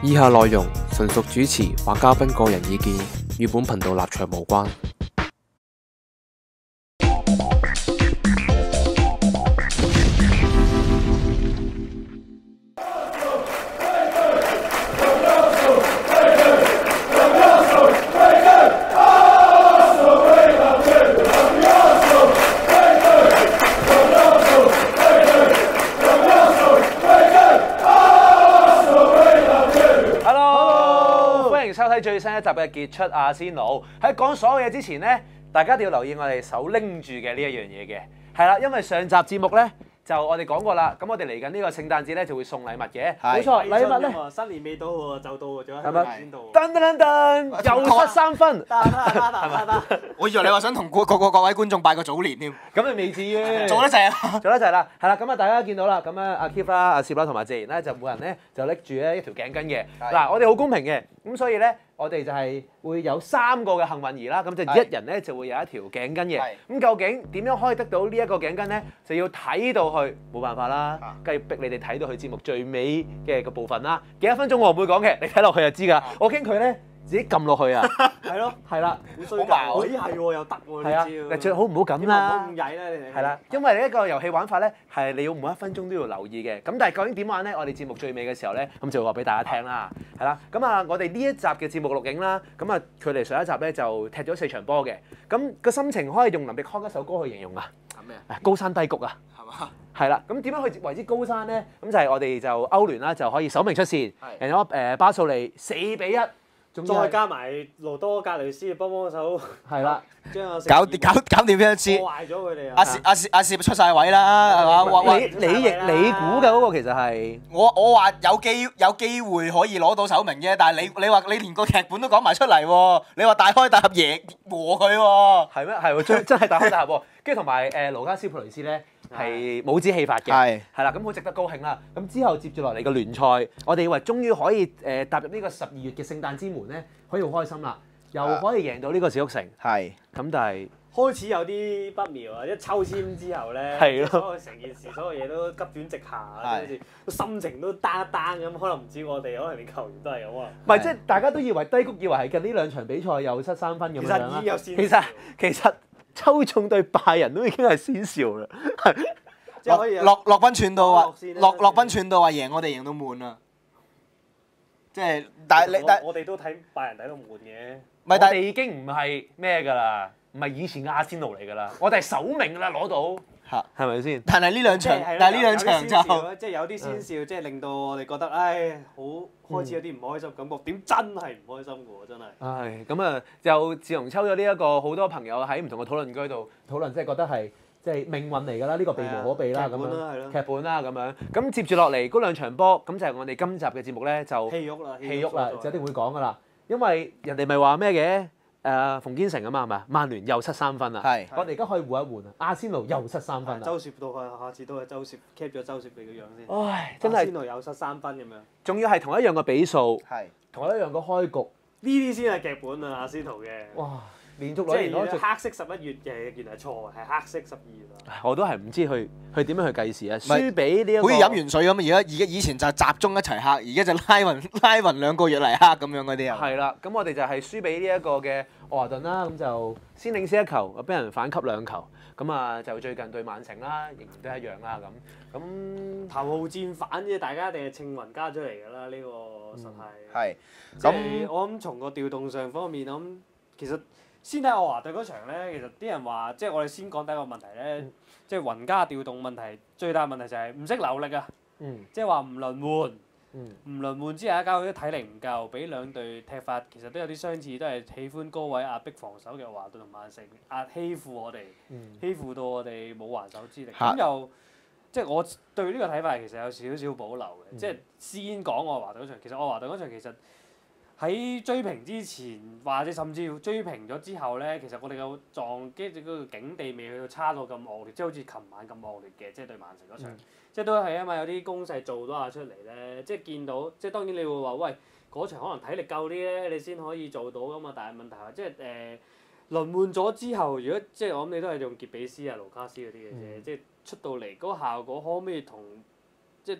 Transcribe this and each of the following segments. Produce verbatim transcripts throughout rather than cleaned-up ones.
以下內容純屬主持或嘉賓個人意見，與本頻道立場無關。 最新一集嘅傑出阿仙奴喺講所有嘢之前呢，大家一定要留意我哋手拎住嘅呢一樣嘢嘅，係啦，因為上集節目呢，就我哋講過啦，咁我哋嚟緊呢個聖誕節咧就會送禮物嘅，冇錯，禮物咧新年未到喎，就到喎，仲係咪先到。 噔噔噔噔，又失三分， 得得得得得， 我以為你話想同各各各位觀眾拜個早年添， 咁你未至於做得滯啊！ 做得滯啦，係啦，咁啊大家見到啦，咁啊阿 Keith 啦、阿攝啦同埋謝賢咧就每人咧就拎住咧一條頸巾嘅，嗱我哋好公平嘅，咁所以咧。我哋就係會有三個嘅幸運兒啦，咁就一人咧就會有一條頸巾嘅。咁究竟點樣可以得到呢一個頸巾咧？就要睇到去，冇辦法啦，梗係逼你哋睇到去節目最尾嘅個部分啦。幾多分鐘我唔會講嘅，你睇落去就知㗎。我驚佢咧自己撳落去啊。係咯，係啦， 好衰㗎。咦係喎，又得喎呢招。 但最好唔好咁啦。 唔好咁曳啦，你哋。 係啦，因為呢一個遊戲玩法咧係你要每一分鐘都要留意嘅。咁但係究竟點玩咧？我哋節目最尾嘅時候咧，咁就會話俾大家聽啦。係啦，咁啊，我哋呢一集嘅節目錄影啦，咁啊，距離上一集咧就踢咗四場波嘅，咁個心情可以用林奕匡一首歌去形容啊。 咩啊？高山低谷啊。 係嘛？ 係啦，咁點樣去為之高山咧？咁就係我哋就歐聯啦，就可以首名出線，贏咗誒巴素利四比一， 再加埋羅多格雷斯幫幫手。 係啦。 搞掂搞搞掂一次， 破壞咗佢哋啊！ 阿士阿士阿士出晒位啦，係嘛？ 你你亦你估嘅嗰個其實係我我話有機有機會可以攞到首名啫，但係你你話你連個劇本都講埋出嚟喎，你話大開大合贏和佢喎， 係咩？係喎，真真係大開大合喎！跟住同埋誒盧加斯普雷斯咧係帽子戲法嘅，係係啦，咁好值得高興啦！咁之後接住落嚟嘅聯賽，我哋以為終於可以誒踏入呢個十二月嘅聖誕之門咧，可以好開心啦！又可以贏到呢個小屋城，係咁，但係開始有啲不妙啊！一抽籤之後咧， 係所有成件事所有嘢都急轉直下，好似個心情都 down down 咁。可能唔止我哋，可能連球員都係咁啊！ 唔係，即係大家都以為低谷，以為係近呢兩場比賽又失三分咁樣啦。 其實其實其實抽中對拜仁都已經係先兆啦， 即係可以落落賓串到話落落賓串到話贏我哋贏到悶啊！即係但係你但我哋都睇拜仁睇到悶嘅。 唔係，但係已經唔係咩㗎啦，唔係以前嘅阿仙奴嚟㗎啦，我哋係首名㗎啦攞到，嚇係咪先？ 但係呢兩場，但係呢兩場就即係有啲先兆，即係令到我哋覺得，唉，好開始有啲唔開心感覺。點真係唔開心㗎喎，真係。 唉，咁啊，就自從抽咗呢一個，好多朋友喺唔同嘅討論區度討論，即係覺得係即係命運嚟㗎啦，呢個避無可避啦，咁樣劇本啦，咁樣。咁接住落嚟嗰兩場波，咁就係我哋今集嘅節目咧，就氣鬱啦， 氣鬱啦，就一定會講㗎啦。因為人哋咪話咩嘅？誒馮堅成啊嘛，係咪啊？曼聯又失三分啦。係。我哋而家可以換一換啊！阿仙奴又失三分啦。 周攝到去，下次都係周攝 keep 咗周攝你個樣先。 唉，真係。 阿仙奴又失三分咁樣。 仲要係同一樣嘅比數。係。同一樣嘅開局。 呢啲先係劇本啊！阿仙奴嘅。哇！ 連續兩年攞咗黑色十一月嘅，原來錯，係黑色十二月啊！ 我都係唔知佢佢點樣去計時啊！輸俾呢一個好似飲完水咁，而家而家以前就集中一齊黑，而家就拉勻拉勻兩個月嚟黑咁樣嗰啲啊！ 係啦，咁我哋就係輸俾呢一個嘅愛華頓啦，咁就先領先一球，俾人反擊兩球，咁啊就最近對曼城啦，仍然都係一樣啦咁。咁頭號戰反啫，大家一定係稱雲加出嚟㗎啦，呢個實係。 係。 即係我諗從個調動上方面，我諗其實。先睇愛華頓嗰場咧，其實啲人話，即係我哋先講第一個問題咧，嗯、即係雲加調動問題，最大問題就係唔識留力啊！嗯、即係話唔輪換，唔、嗯、輪換之後加佢啲體力唔夠，俾兩隊踢法其實都有啲相似，都係喜歡高位壓迫防守嘅愛華頓同曼城，壓欺負我哋，嗯、欺負到我哋冇還手之力。咁、嗯、又即係我對呢個睇法其實有少少保留嘅，嗯、即係先講愛華頓嗰場，其實愛華頓嗰場其實。喺追平之前，或者甚至乎追平咗之後咧，其實我哋嘅撞擊嗰個境地未去到差到咁惡劣，即係好似琴晚咁惡劣嘅，即係對曼城嗰場，嗯、即係都係因為有啲攻勢做咗下出嚟咧，即係見到，即係當然你會話喂，嗰場可能體力夠啲咧，你先可以做到噶嘛，但係問題係即係誒、呃、輪換咗之後，如果即係我諗你都係用傑比斯啊、盧卡斯嗰啲嘅啫，嗯、即係出到嚟嗰個效果可唔可以同即係都係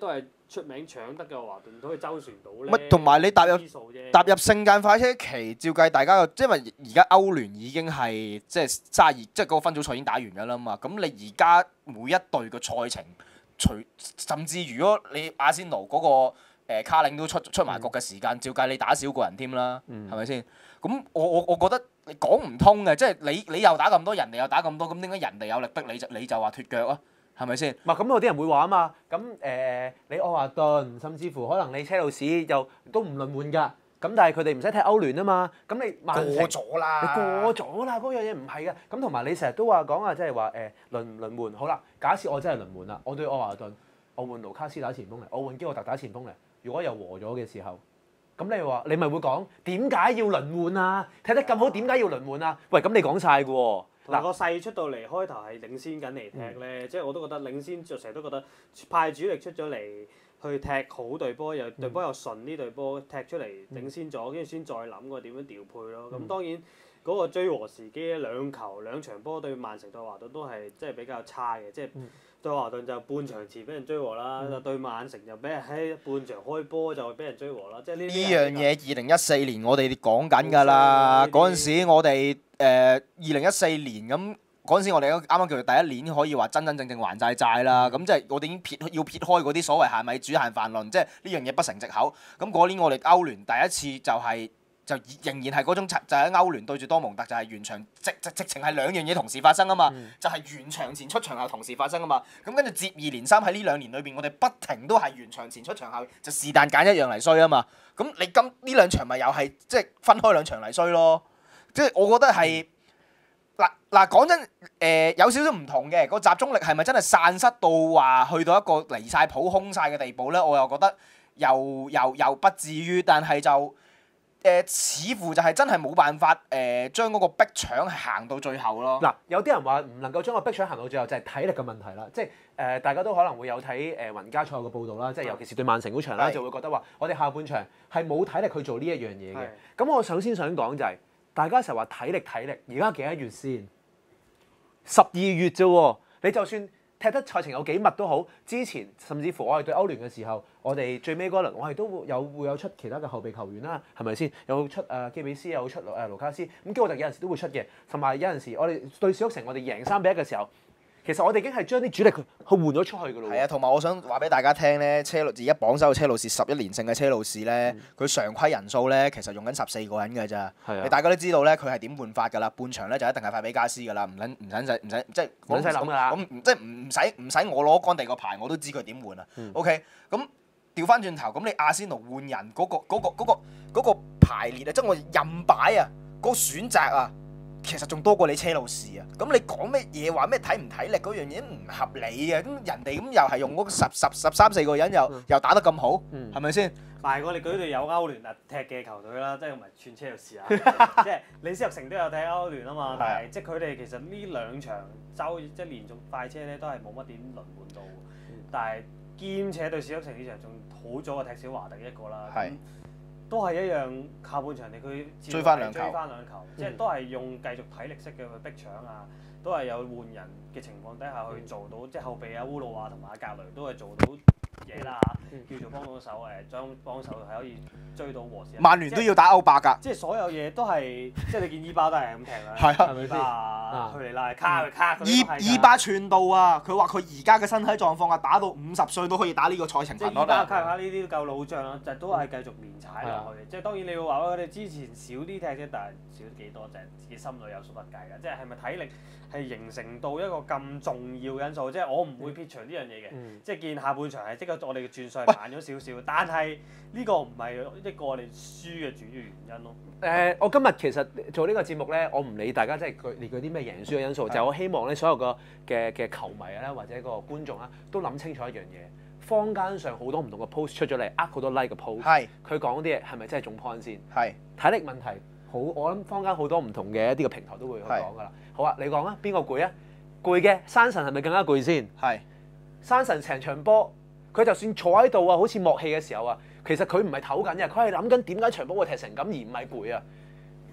出名搶得嘅華頓都可以周旋到咧。 乜同埋你踏入知數啫踏入聖誕快車期，照計大家個，因為而家歐聯已經係即係卅二，即係嗰個分組賽已經打完㗎啦嘛。咁你而家每一隊嘅賽程，除甚至如果你阿仙奴嗰、嗰個、呃、卡領都出出埋局嘅時間，照計你打少個人添啦，係咪先？咁我我我覺得你講唔通嘅，即係你你又打咁多，人哋又打咁多，咁點解人哋有力逼你就你就話脫腳啊？係咪先？ 唔係咁有啲人會話啊嘛，咁誒、呃、你愛華頓，甚至乎可能你車路士又都唔輪換㗎，咁但係佢哋唔使踢歐聯啊嘛，咁你曼城過咗啦， 你過咗啦，嗰樣嘢唔係嘅，咁同埋你成日都話講啊，即係話誒輪唔輪換，好啦，假設我真係輪換啦，我對愛華頓，我換盧卡斯打前鋒嚟，我換基奧特打前鋒嚟，如果又和咗嘅時候，咁你話你咪會講點解要輪換啊？踢得咁好，點解要輪換啊？喂，咁你講晒㗎喎。 嗱個勢出到嚟，開頭係領先緊嚟踢咧，即係我都覺得領先，就成日都覺得派主力出咗嚟去踢好隊波，又隊波又順呢隊波踢出嚟領先咗，跟住先再諗過點樣調配咯。咁當然嗰個追和時機兩球兩場波對曼城對華頓都係即係比較差嘅，即係對華頓就半場前俾人追和啦，就對曼城就俾人喺半場開波就俾人追和啦。即係呢呢樣嘢二零一四年我哋講緊㗎啦，嗰陣時我哋。誒二零一四年咁嗰陣時，我哋啱啱叫做第一年可以話真真正正還晒債啦。咁即係我哋已經撇要撇開嗰啲所謂限米煮限飯論，即係呢樣嘢不成藉口。咁嗰年我哋歐聯第一次就係、是、就仍然係嗰種就喺歐聯對住多蒙特就係完場直直直情係兩樣嘢同時發生啊嘛，嗯、就係完場前出場後同時發生啊嘛。咁跟住接二連三喺呢兩年裏邊，我哋不停都係完場前出場後就是但揀一樣嚟衰啊嘛。咁你今呢兩場咪又係即係分開兩場嚟衰咯。即係我覺得係嗱嗱講真誒、呃、有少少唔同嘅，個集中力係咪真係散失到話去到一個離晒譜空晒嘅地步咧？我又覺得又又又不至於，但係就誒、呃、似乎就係真係冇辦法誒、呃、將嗰個逼搶行到最後咯。 嗱，有啲人話唔能夠將個逼搶行到最後，就係、是、體力嘅問題啦。即係誒、呃、大家都可能會有睇誒雲加賽嘅報導啦，即係尤其是對曼城嗰場啦，就會覺得話我哋下半場係冇體力去做呢一樣嘢嘅。咁我首先想講就係、是。大家成日話體力體力，而家幾多月先？十二月啫喎，你就算踢得賽程有幾密都好，之前甚至乎我哋對歐聯嘅時候，我哋最尾嗰輪我哋都會有會有出其他嘅後備球員啦，係咪先？有出誒、呃、基比斯，有出誒、呃、盧卡斯，咁基奧特有陣時都會出嘅，同埋有陣時我哋對小城我哋贏三比一嘅時候。其實我哋已經係將啲主力去換咗出去㗎咯。係啊，同埋我想話俾大家聽咧，車路而家榜首嘅車路士十一連勝嘅車路士咧，佢、嗯、常規人數咧其實用緊十四個人㗎咋。係啊。你大家都知道咧，佢係點換法㗎啦？半場咧就一定係法比加斯㗎啦，唔撚唔使唔使即係唔使諗㗎啦。 咁即係唔唔使唔使我攞乾地個牌，我都知佢點換啊。嗯、OK，咁調翻轉頭，咁你阿仙奴換人嗰、嗰個嗰、嗰個嗰、嗰個嗰個、排列啊，即係我任擺啊，嗰、嗰個選擇啊。其實仲多過你車路士啊！咁你講咩嘢話咩體唔體力嗰樣嘢唔合理嘅，咁人哋咁又係用嗰十十十三四個人又、嗯、又打得咁好，係咪先？ 但係我哋嗰隊有歐聯啊踢嘅球隊啦，即係唔係串車路士啊？即係李斯特城都有踢歐聯啊嘛，但係即係佢哋其實呢兩場周即係連續快車咧都係冇乜點輪換到，嗯、但係兼且對史特城呢場仲好咗過踢小華第一個啦。都係一樣，下半場你佢追翻兩球， 追翻兩球，嗯、即係都係用繼續體力式嘅去逼搶啊，都係有換人嘅情況底下去做到，嗯、即係後備啊烏魯華同埋阿格雷都係做到嘢啦嚇，嗯、叫做幫到手誒，將幫手係可以追到和時。 曼聯都要打歐霸㗎， 即係所有嘢都係，即係你見伊巴都係咁踢啦， 係啊， 係咪先？啊，佢嚟拉卡卡伊伊巴串到啊！佢話佢而家嘅身體狀況啊，打到五十歲都可以打呢個賽程。 即係伊巴卡卡呢啲都夠老將啦，就都係繼續連踩落去。即係當然你會話我哋之前少啲踢啫，但係少幾多就係自己心裏有數得計㗎。即係係咪體力係形成到一個咁重要嘅因素？即係我唔會撇除呢樣嘢嘅。即係見下半場係即刻我哋嘅轉數慢咗少少，但係呢個唔係一個我哋輸嘅主要原因咯。 誒、呃，我今日其實做呢個節目咧，我唔理大家即係佢列嗰啲咩贏輸嘅因素，的就係我希望咧所有個嘅嘅球迷啊或者個觀眾啊都諗清楚一樣嘢。坊間上好多唔同嘅 post 出咗嚟，呃好多 like 嘅 post，係佢講啲嘢係咪真係中 point 先？係體力問題好，我諗坊間好多唔同嘅一啲嘅平台都會去講㗎啦。好啊，你講啊，邊個攰啊？攰嘅山神係咪更加攰先？係山神成場波，佢就算坐喺度啊，好似默戲嘅時候啊。其實佢唔係唞緊嘅，佢係諗緊點解場波會踢成咁而唔係攰啊！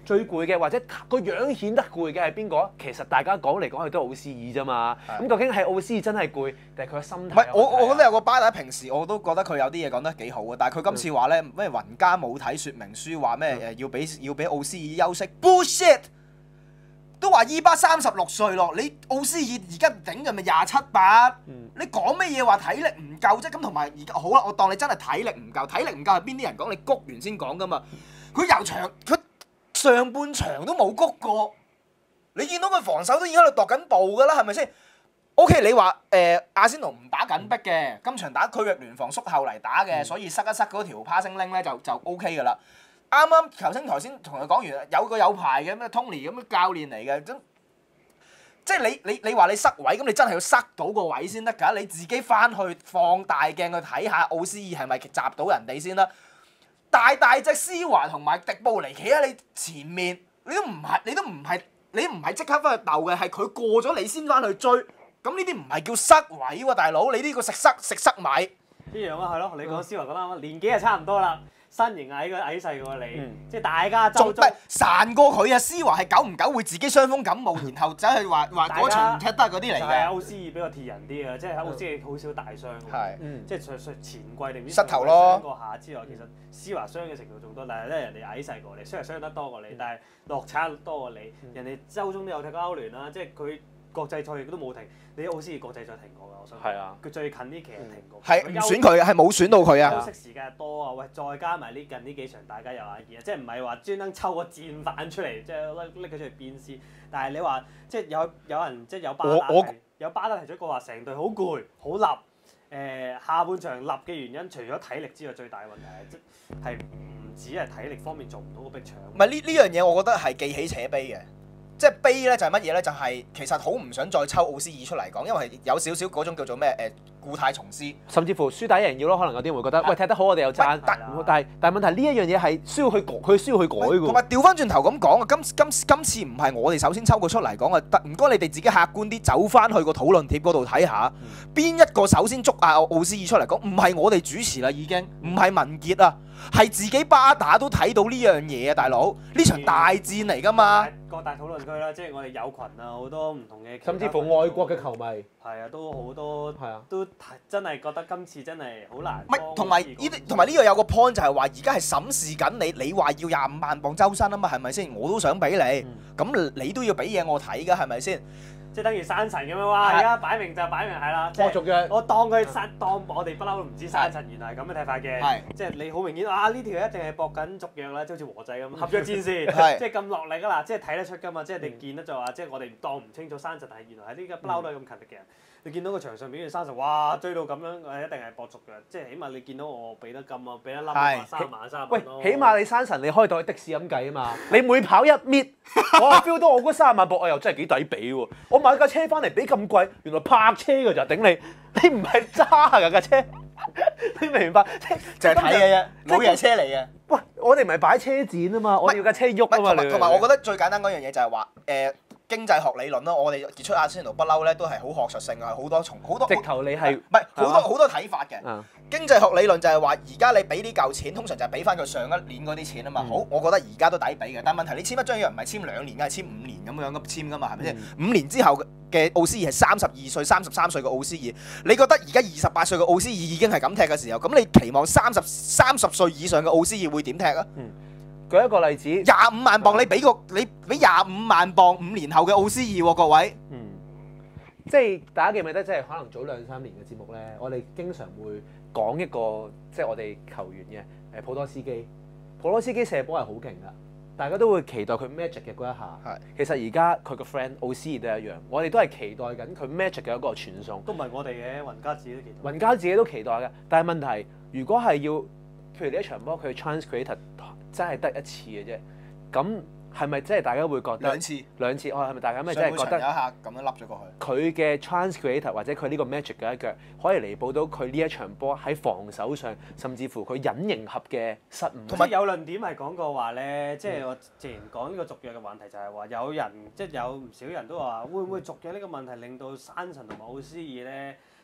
最攰嘅或者個樣顯得攰嘅係邊個？其實大家講嚟講去都係奧斯爾啫嘛。咁究竟係奧斯爾真係攰，定係佢個心態？ 唔係我我覺得有個巴打平時我都覺得佢有啲嘢講得幾好嘅，但係佢今次話咧咩雲加冇睇説明書，話咩誒要俾要俾奧斯爾休息 bullshit。都話伊巴三十六歲咯，你奧斯爾而家頂嘅咪廿七八？你講咩嘢話體力唔夠啫？咁同埋而家好啦，我當你真係體力唔夠，體力唔夠係邊啲人講？你谷完先講噶嘛？佢由場佢上半場都冇谷過，你見到佢防守都已經喺度踱緊步噶啦，係咪先 ？O K， 你話誒、呃、阿仙奴唔打緊逼嘅，今場打區域聯防縮後嚟打嘅，所以塞一塞嗰條 passing link 咧就就 O K 噶啦。啱啱球星台先同佢講完，有個有牌嘅咩 Tony 咁嘅教練嚟嘅，咁即係你你你話你塞位，咁你真係要塞到個位先得㗎。你自己翻去放大鏡去睇下奧斯爾係咪閘到人哋先啦。大大隻施華同埋迪布尼企喺你前面，你都唔係你都唔係你唔係即刻翻去鬥嘅，係佢過咗你先翻去追。咁呢啲唔係叫塞位喎，大佬，你呢個食塞食塞米。 一樣啊，係咯，你講施華講得啱，年紀係差唔多啦。身形矮個矮細過你，嗯、即係大家周中散過佢啊！施華係久唔久會自己傷風感冒，然後走去話話嗰場唔踢得嗰啲嚟嘅。 係奧斯爾比較鐵人啲啊，即係喺奧斯爾好少大傷。係、 嗯， 即係除除前季定唔知膝頭咯傷過下之外，其實施華傷嘅程度仲多，但係咧人哋矮細過你，雖然傷得多過你，但係落產多過你。人哋周中都有踢過歐聯啦，即係佢國際賽亦都冇停。你奧斯爾國際賽停過㗎，我想講。係啊。佢最近呢期係停過。 係唔選佢，係冇選到佢啊。 休息時間多啊，喂，再加埋呢近呢幾場大家有眼見啊，即係唔係話專登抽個戰犯出嚟，即係拎拎佢出嚟鞭屍。但係你話即係有有人即係有巴打提有巴打提出過話成隊好攰好立，誒、呃、下半場立嘅原因，除咗體力之外，最大嘅問題係即係唔止係體力方面做唔到個逼搶。 唔係呢呢樣嘢，我覺得係記起且悲嘅。即係悲咧就係乜嘢咧？就係、是、其實好唔想再抽奧斯爾出嚟講，因為有少少嗰種叫做咩誒、呃、故態重施， 甚至乎輸打贏要咯。可能有啲人會覺得，喂踢得好我哋又讚，但係但係問題呢一樣嘢係需要去改，佢需要去改嘅。 同埋調翻轉頭咁講啊，今今今次唔係我哋首先抽佢出嚟講啊，唔該你哋自己客觀啲走翻去個討論貼嗰度睇下，邊、嗯、一個首先捉阿奧斯爾出嚟講？唔係我哋主持啦，已經唔係文傑啊，係自己巴打都睇到呢樣嘢啊，大佬呢場大戰嚟㗎嘛。 各大討論區啦，即係我哋有群啊，好多唔同嘅， 甚至乎外國嘅球迷， 係啊，都好多，係啊，都真係覺得今次真係好難。 唔係，同埋呢啲，同埋呢個有個 point 就係話，而家係審視緊你，你話要廿五萬磅周薪啊嘛，係咪先？我都想俾你，咁、嗯、你都要俾嘢我睇㗎，係咪先？ 即係等於山塵咁樣哇！而家擺明就擺明係啦， 我續約， 我當佢山當我哋不嬲都唔知山塵原來係咁嘅睇法嘅，即係你好明顯啊！呢條一定係搏緊續約啦，即係好似和仔咁合約戰士，即係咁落力㗎啦，即係睇得出㗎嘛，即係你見得就話，即係我哋當唔清楚山塵，但係原來係呢個不嬲都係咁勤力嘅人。你見到個場上邊嘅山塵，哇追到咁樣，誒一定係搏續約，即係起碼你見到我俾得咁啊，俾一粒三萬三萬喂，起碼你山塵你開到的士咁計啊嘛，你每跑一搣，我 feel 到我嗰三萬磅我又真係幾抵俾喎，我買架車翻嚟俾咁貴，原來泊車㗎咋頂你，你唔係揸㗎架車，你明唔明白？ 就係睇嘅啫，冇人車嚟嘅。 喂，我哋唔係擺車展啊嘛，我哋要架車喐啊嘛。 同埋我覺得最簡單嗰樣嘢就係話誒。經濟學理論咯，我哋傑出阿仙奴不嬲咧，都係好學術性嘅，好多從好多。 直頭你係唔係好多好多睇法嘅？嗯、經濟學理論就係話，而家你俾呢嚿錢，通常就係俾翻佢上一年嗰啲錢啊嘛。嗯、好，我覺得而家都抵俾嘅，但係問題你簽一張約唔係簽兩年，梗係簽五年咁樣咁簽噶嘛，係咪先？嗯、五年之後嘅奧斯爾係三十二歲、三十三歲嘅奧斯爾，你覺得而家二十八歲嘅奧斯爾已經係咁踢嘅時候，咁你期望三十三十歲以上嘅奧斯爾會點踢啊？嗯舉一個例子， 廿五萬磅你俾個你俾廿五萬磅五年後嘅奧斯爾喎，各位。 嗯，即係大家記唔記得，即係可能早兩三年嘅節目咧，我哋經常會講一個即係我哋球員嘅誒普多斯基，普多斯基射波係好勁噶，大家都會期待佢 magic 嘅嗰一下。係，其實而家佢個 friend 奧斯爾都一樣，我哋都係期待緊佢 magic 嘅一個傳送。 都唔係我哋嘅，雲加自己都期待。 雲加自己都期待嘅，但係問題如果係要，譬如呢一場波佢 chance creator。真係得一次嘅啫，咁係咪真係大家會覺得兩次兩次？哦，係咪大家咪真係覺得有一下咁樣笠咗過去？ 佢嘅 chance creator 或者佢呢個 magic 嘅一腳，可以彌補到佢呢一場波喺防守上，甚至乎佢隱形合嘅失誤。 同埋有論點係講過話咧，即係我之前講呢個續約嘅問題就係話，有人即係有唔少人都話，會唔會續約呢個問題令到山塵同埋奧斯爾咧？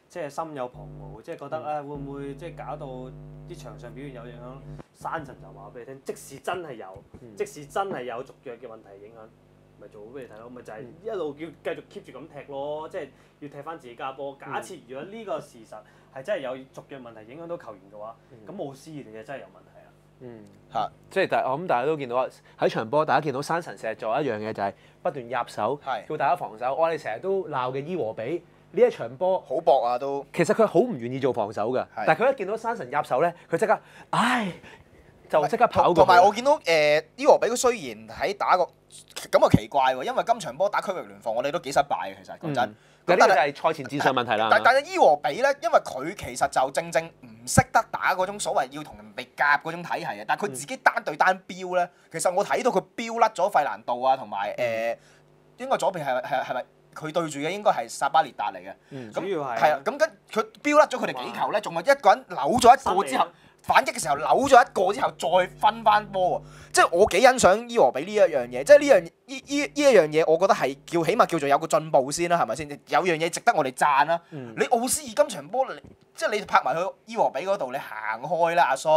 即係心有旁騖，即係覺得啊會唔會即係搞到啲場上表現有影響？山神就話俾你聽，即使真係有， 嗯即使真係有續約嘅問題影響，咪做好俾你睇咯，咪就係一路要繼續 keep 住咁踢咯，即係要踢翻自己家波。假設如果呢個事實係真係有續約問題影響到球員嘅話，咁奧斯你就真係有問題啦。 嗯， 嚇， 即係大我諗大家都見到啊，喺場波大家見到山神成日做一樣嘢就係不斷入手， 係叫大家防守。我哋成日都鬧嘅伊和比呢一場波。 好搏啊都。 其實佢好唔願意做防守㗎， 係但係佢一見到山神入手咧，佢即刻，唉，就即刻跑過去。 同埋我見到誒伊和比佢雖然喺打個咁啊奇怪喎，因為今場波打區域聯防我哋都幾失敗嘅其實講真。 嗯咁呢個就係賽前戰術問題啦。 但但係伊和比咧，因為佢其實就正正唔識得打嗰種所謂要同人哋夾嗰種體系啊，但係佢自己單對單標咧，其實我睇到佢標甩咗費蘭道啊，同埋誒應該左邊係係係咪佢對住嘅應該係薩巴列達嚟嘅。 嗯主要係係啊，咁跟佢標甩咗佢哋幾球咧，仲係一個人扭咗一個之後。反擊嘅時候扭咗一個之後再分翻波喎，即係我幾欣賞伊和比呢一樣嘢，即係呢樣呢呢呢一樣嘢，我覺得係叫起碼叫做有個進步先啦，係咪先？有樣嘢值得我哋讚啦。 嗯你奧斯爾今場波，即係你拍埋去伊和比嗰度，你行開啦，阿叔，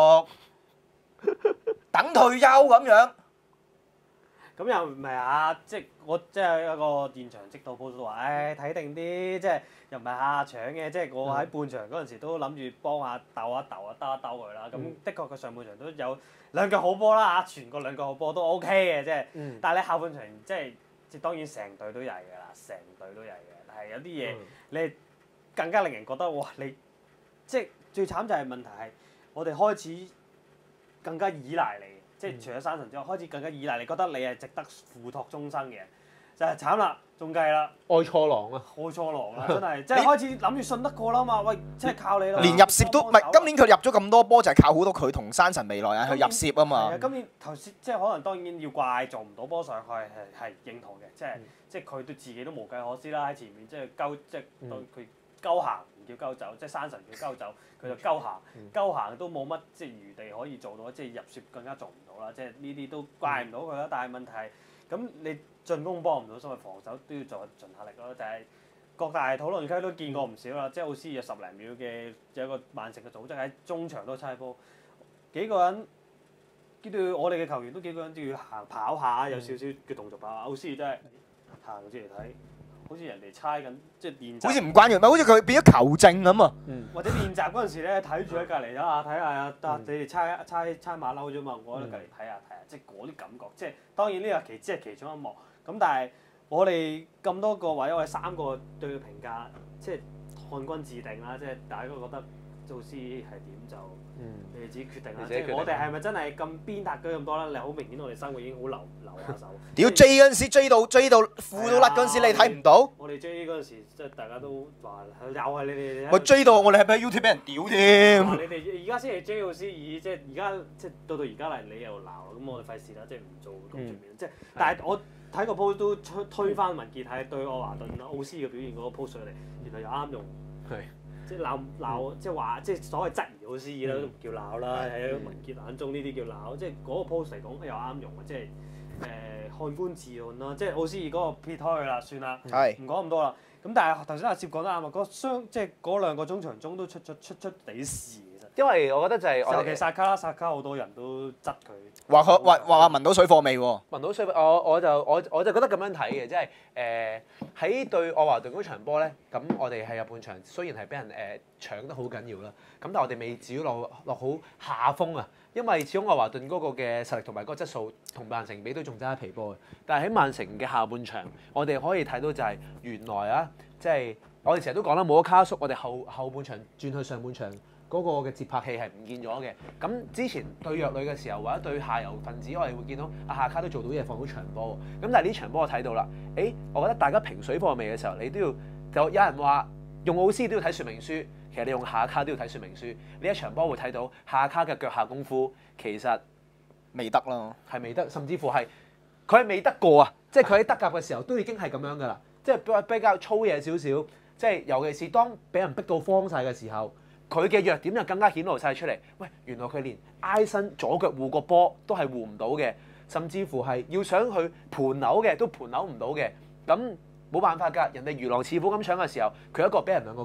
等退休咁樣。 咁又唔係啊！即係我即係一個現場即到報道話，唉睇定啲，即係又唔係下下搶嘅，即係我喺半場嗰陣時都諗住幫下鬥一鬥啊，兜一兜佢啦。咁的確佢上半場都有兩腳好波啦嚇，傳過兩腳好波都 OK 嘅，即係。 嗯但係你下半場即係即係當然成隊都曳㗎啦，成隊都曳嘅。但係有啲嘢你更加令人覺得哇！你即係最慘就係問題係我哋開始更加依賴你。即係除咗山神之外，開始更加依賴你，覺得你係值得付託終生嘅，就係慘啦，仲計啦， 愛錯狼啊！ 開錯狼啦，真係，即係開始諗住信得過啦嘛，喂，即係靠你啦。 連入攝都唔係，今年佢入咗咁多波就係靠好多佢同山神未來啊去入攝啊嘛係啊，。今年頭先即係可能當然要怪做唔到波上去係係認同嘅，即係即係佢對自己都無計可施啦喺前面，即係鳩即係對佢鳩行唔叫鳩走，即係山神叫鳩走，佢就鳩行，鳩行都冇乜即係餘地可以做到，即係入攝更加做唔到啦，即係呢啲都怪唔到佢啦。但係問題係咁你進攻幫唔到，所以防守都要做盡下力咯。就係、是、各大討論區都見過唔少啦，即係奧斯有十零秒嘅有一個曼城嘅組織喺中場都猜波，幾個人。跟住我哋嘅球員都幾個人都要行跑下，有少少嘅動作跑下。奧斯真係行住嚟睇，好似人哋猜緊，即係練習。 好似唔關佢，咪好似佢變咗球證咁啊！ 或者練習嗰陣時咧，睇住喺隔離啊，睇下啊，得你哋猜猜猜馬騮啫嘛，我喺度隔離睇下睇下，即係嗰啲感覺。即係當然呢個其只係其中一幕。咁但係我哋咁多個位，我哋三個對佢評價，即係漢君自定啦。即係大家都覺得奧斯係點就。你哋自己決定啦，即係我哋係咪真係咁鞭撻佢咁多咧？你好明顯，我哋三個已經好留留下手。 屌 J 嗰陣時追到追到褲都甩嗰陣時，你睇唔到？ 我哋 J 嗰陣時，即係大家都話又係你哋。 我追到我哋係咪喺 YouTube 俾人屌添？ 你哋而家先係 J 奧斯爾，即係而家即係到到而家嚟，你又鬧，咁我哋費事啦，即係唔做咁全面。即係，但係我睇個 post 都推推翻文傑喺對愛華頓奧斯嘅表現嗰個 post 上嚟，原來又啱用。係。即係鬧鬧，即係話，即係所謂質疑奧斯爾啦，都唔叫鬧啦。喺文傑眼中呢啲叫鬧，即係嗰個 post 嚟講又啱用嘅，即係誒看官自論啦。即係奧斯爾嗰個撇開佢啦，算啦，唔講咁多啦。咁但係頭先阿攝講得啱啊，嗰雙即係嗰兩個中場中都出出出出地事其實。 因為我覺得就係尤其薩卡啦，薩卡好多人都質佢。 話佢話話聞到水貨味喎。 聞到水，我我就我我就覺得咁樣睇嘅，即係誒喺對愛華頓嗰場波咧，咁我哋係入半場，雖然係俾人誒、呃、搶得好緊要啦，咁但係我哋未至於落落好下風啊，因為始終愛華頓嗰個嘅實力同埋嗰個質素同曼城比都仲爭一皮波嘅。但係喺曼城嘅下半場，我哋可以睇到就係原來啊，即係我哋成日都講啦，冇咗卡叔，我哋後後半場轉去上半場。嗰個嘅節拍器係唔見咗嘅。咁之前對弱旅嘅時候，或者對下游分子，我哋會見到阿夏卡都做到嘢，放到長波。咁但係呢場波我睇到啦，誒，我覺得大家平水貨味嘅時候，你都要就有人話用奧斯都要睇說明書，其實你用夏卡都要睇說明書。呢一場波會睇到夏卡嘅腳下功夫其實未得咯， 係未得，甚至乎係佢係未得過啊！即係佢喺德甲嘅時候都已經係咁樣㗎啦，即係比較粗野少少，即係尤其是當俾人逼到慌晒嘅時候。佢嘅弱點就更加顯露晒出嚟。喂，原來佢連挨身左腳護個波都係護唔到嘅，甚至乎係要想去盤扭嘅都盤扭唔到嘅。咁冇辦法㗎，人哋如狼似虎咁搶嘅時候，佢一個俾人兩個夾。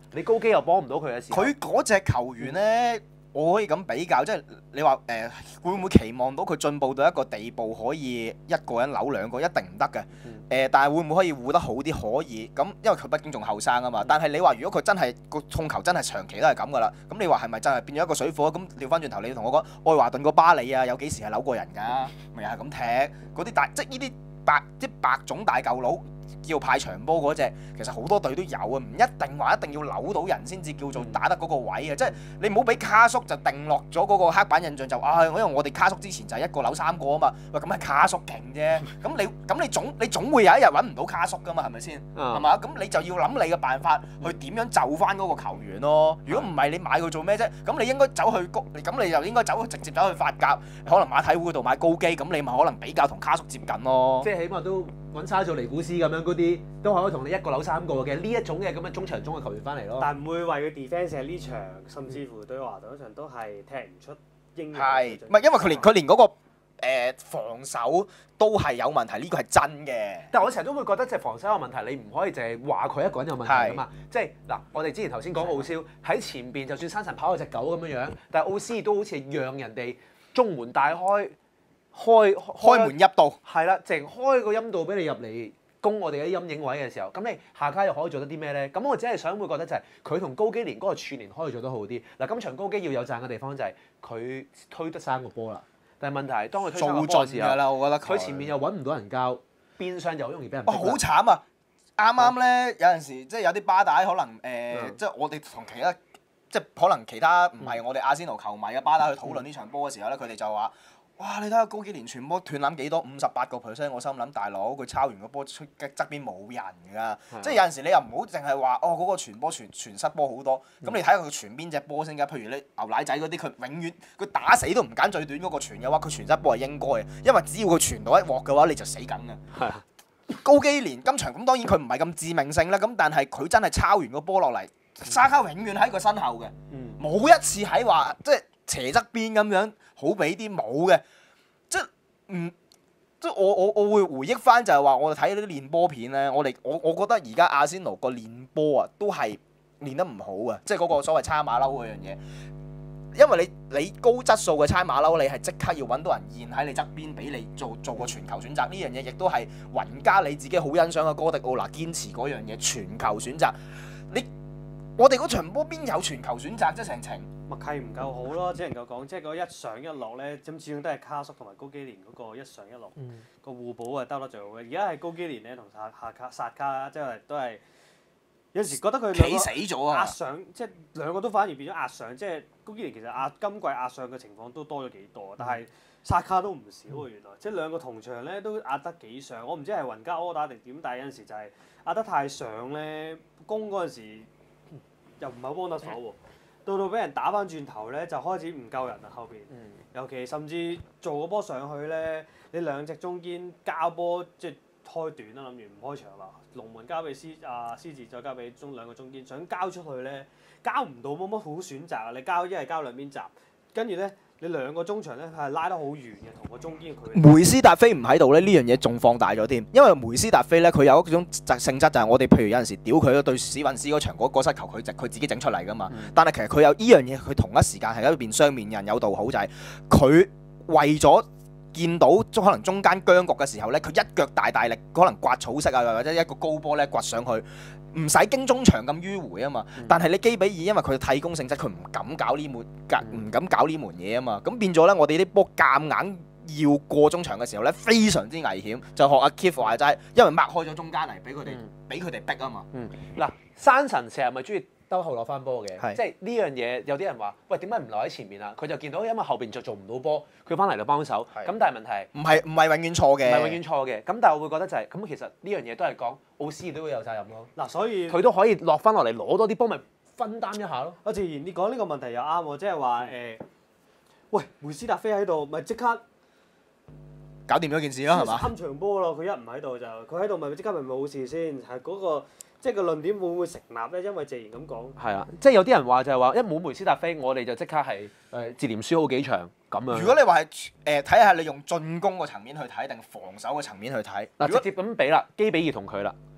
你高基又幫唔到佢嘅時候， 佢嗰隻球員咧，我可以咁比較，即係你話誒、呃、會唔會期望到佢進步到一個地步，可以一個人扭兩個，一定唔得嘅。誒、呃，但係會唔會可以護得好啲？可以。咁因為佢畢竟仲後生啊嘛。但係你話如果佢真係個控球真係長期都係咁噶啦，咁你話係咪真係變咗一個水貨？咁調翻轉頭，你同我講愛華頓個巴里啊，有幾時係扭過人㗎？咪又係咁踢嗰啲大，即係呢啲白即白種大舊佬。叫派長波嗰隻，其實好多隊都有啊，唔一定話一定要扭到人先至叫做打得嗰個位啊！即係你唔好俾卡叔就定落咗嗰個黑板印象就啊，因為我哋卡叔之前就係一個扭三個啊嘛，喂咁係卡叔勁啫，咁你咁你總你總會有一日揾唔到卡叔噶嘛，係咪先？係嘛？咁你就要諗你嘅辦法去點樣就翻嗰個球員咯。如果唔係你買佢做咩啫？咁你應該走去高，咁你就應該走去直接走去法甲，可能馬體會嗰度買高基，咁你咪可能比較同卡叔接近咯。 即係起碼都揾沙做尼古斯咁樣嗰啲，都可以同你一個扭三個嘅呢一種嘅咁嘅中場中嘅球員翻嚟咯。 但唔會為佢 defence 喺呢場，甚至乎對華隊嗰場都係踢唔出應有嘅係， 水準。 唔係因為佢連佢連嗰個誒防守都係有問題，呢個係真嘅。 但係我成日都會覺得即係防守有問題，你唔可以淨係話佢一個人有問題啊嘛。即係嗱，我哋之前頭先講奧肖喺前邊，就算山神跑咗隻狗咁樣樣，但係奧斯亦都好似讓人哋中門大開。開開， 開門入道， 係啦，淨開個陰道俾你入嚟攻我哋嘅陰影位嘅時候，咁你下家又可以做得啲咩咧？咁我只係想會覺得就係佢同高基連嗰個串聯可以做得好啲。嗱，今場高基要有讚嘅地方就係佢推得三個波啦，但係問題係當佢推三個波嘅時候， 㗎啦，我覺得佢前面又揾唔到人交，變相又好容易俾人。 哇！好慘啊！啱啱咧有陣時即係有啲巴打可能誒，呃、即係我哋同其他即係可能其他唔係我哋阿仙奴球迷嘅巴打去討論呢場波嘅時候咧，佢哋就話。哇！你睇下高基連傳波斷攬幾多？五十八個 percent， 我心諗大佬佢抄完個波出側邊冇人㗎，即係有陣時你又唔好淨係話哦嗰、嗰個傳波傳傳失波好多，咁、嗯、你睇下佢傳邊隻波先㗎？譬如你牛奶仔嗰啲，佢永遠佢打死都唔揀最短嗰個傳嘅話，佢傳失波係應該嘅，因為只要佢傳到一鑊嘅話，你就死緊㗎。係啊，高基連今場咁當然佢唔係咁致命性啦，咁但係佢真係抄完個波落嚟，沙卡永遠喺佢身後嘅，冇、嗯、一次喺話即係斜側邊咁樣。好俾啲冇嘅，即係唔、嗯、即係我我我會回憶翻就係話我哋睇啲練波片咧，我哋我我覺得而家阿仙奴個練波啊都係練得唔好啊，即係嗰個所謂差馬騮嗰樣嘢，因為你你高質素嘅差馬騮，你係即刻要揾到人現喺你側邊俾你做做個傳球選擇，呢樣嘢亦都係雲加你自己好欣賞嘅哥迪奧拿堅持嗰樣嘢傳球選擇，你我哋嗰場波邊有傳球選擇啫成程？ 默契唔夠好咯，只能夠講即係嗰一上一落咧，咁始終都係卡叔同埋高基連嗰個一上一落個、嗯、互補啊，兜得最好嘅。而家係高基連咧同下下卡薩卡啦，即係都係有時覺得佢企死咗啊！ 壓上即係兩個都反而變咗壓上，即係高基連其實壓今季壓上嘅情況都多咗幾多，但係薩卡都唔少喎原來，即係兩個同場咧都壓得幾上。我唔知係雲加柯打定點，但係有陣時就係壓得太上咧，攻嗰陣時又唔係好幫得手喎。到到俾人打翻轉頭咧，就開始唔夠人啦後邊。嗯、尤其甚至做個波上去咧，你兩隻中堅交波即係開短啦，諗住唔開長啦。龍門交俾施啊施治，再交俾中兩個中堅，想交出去咧，交唔到冇乜好選擇啊！你交一係交兩邊閘，跟住咧你兩個中場咧係拉得好遠嘅，同個中堅嘅距離。梅斯達菲唔喺度咧，呢樣嘢仲放大咗添，因為梅斯達菲咧佢有一種性質就係我哋譬如有陣時屌佢對史雲斯嗰場嗰嗰失球佢佢自己整出嚟㗎嘛，嗯、但係其實佢有呢樣嘢，佢同一時間係一邊雙面人有道好就係、是、佢為咗見到可能中間僵局嘅時候咧，佢一腳大大力可能刮草式啊，或者一個高波咧刮上去。唔使經中場咁迂迴啊嘛，嗯、但係你基比爾因為佢嘅替攻性質，佢唔敢搞呢門，唔敢搞呢門嘢啊嘛，咁變咗咧，我哋啲波夾硬要過中場嘅時候咧，非常之危險，就學阿 Keith 話齋，因為擘開咗中間嚟俾佢哋，俾佢哋逼啊嘛。 嗱、嗯，山神成日咪中意兜後攞翻波嘅， 是即係呢樣嘢有啲人話，喂點解唔留喺前面啊？佢就見到因為後邊就做唔到波，佢翻嚟就幫手。咁是但係問題唔係唔係永遠錯嘅， 唔係永遠錯嘅。咁但係我會覺得就係、是、咁，其實呢樣嘢都係講奧斯都會有責任咯。 嗱，所以佢都可以落翻落嚟攞多啲波，咪分擔一下咯。 阿自然你講呢個問題又啱喎，即係話誒，喂梅斯達菲喺度，咪即刻搞掂咗件事啦，係嘛？ 三場波咯，佢一唔喺度就佢喺度，咪即刻咪冇事先，係嗰、那個。即係個論點會唔會成立咧？因為自然咁講。係啊， 即係有啲人話就係話，一冇梅斯達菲，我哋就即刻係誒接連輸好幾場咁樣。 如果你話係誒睇下你用進攻個層面去睇定防守個層面去睇， 嗱直接咁比啦，基比爾同佢啦。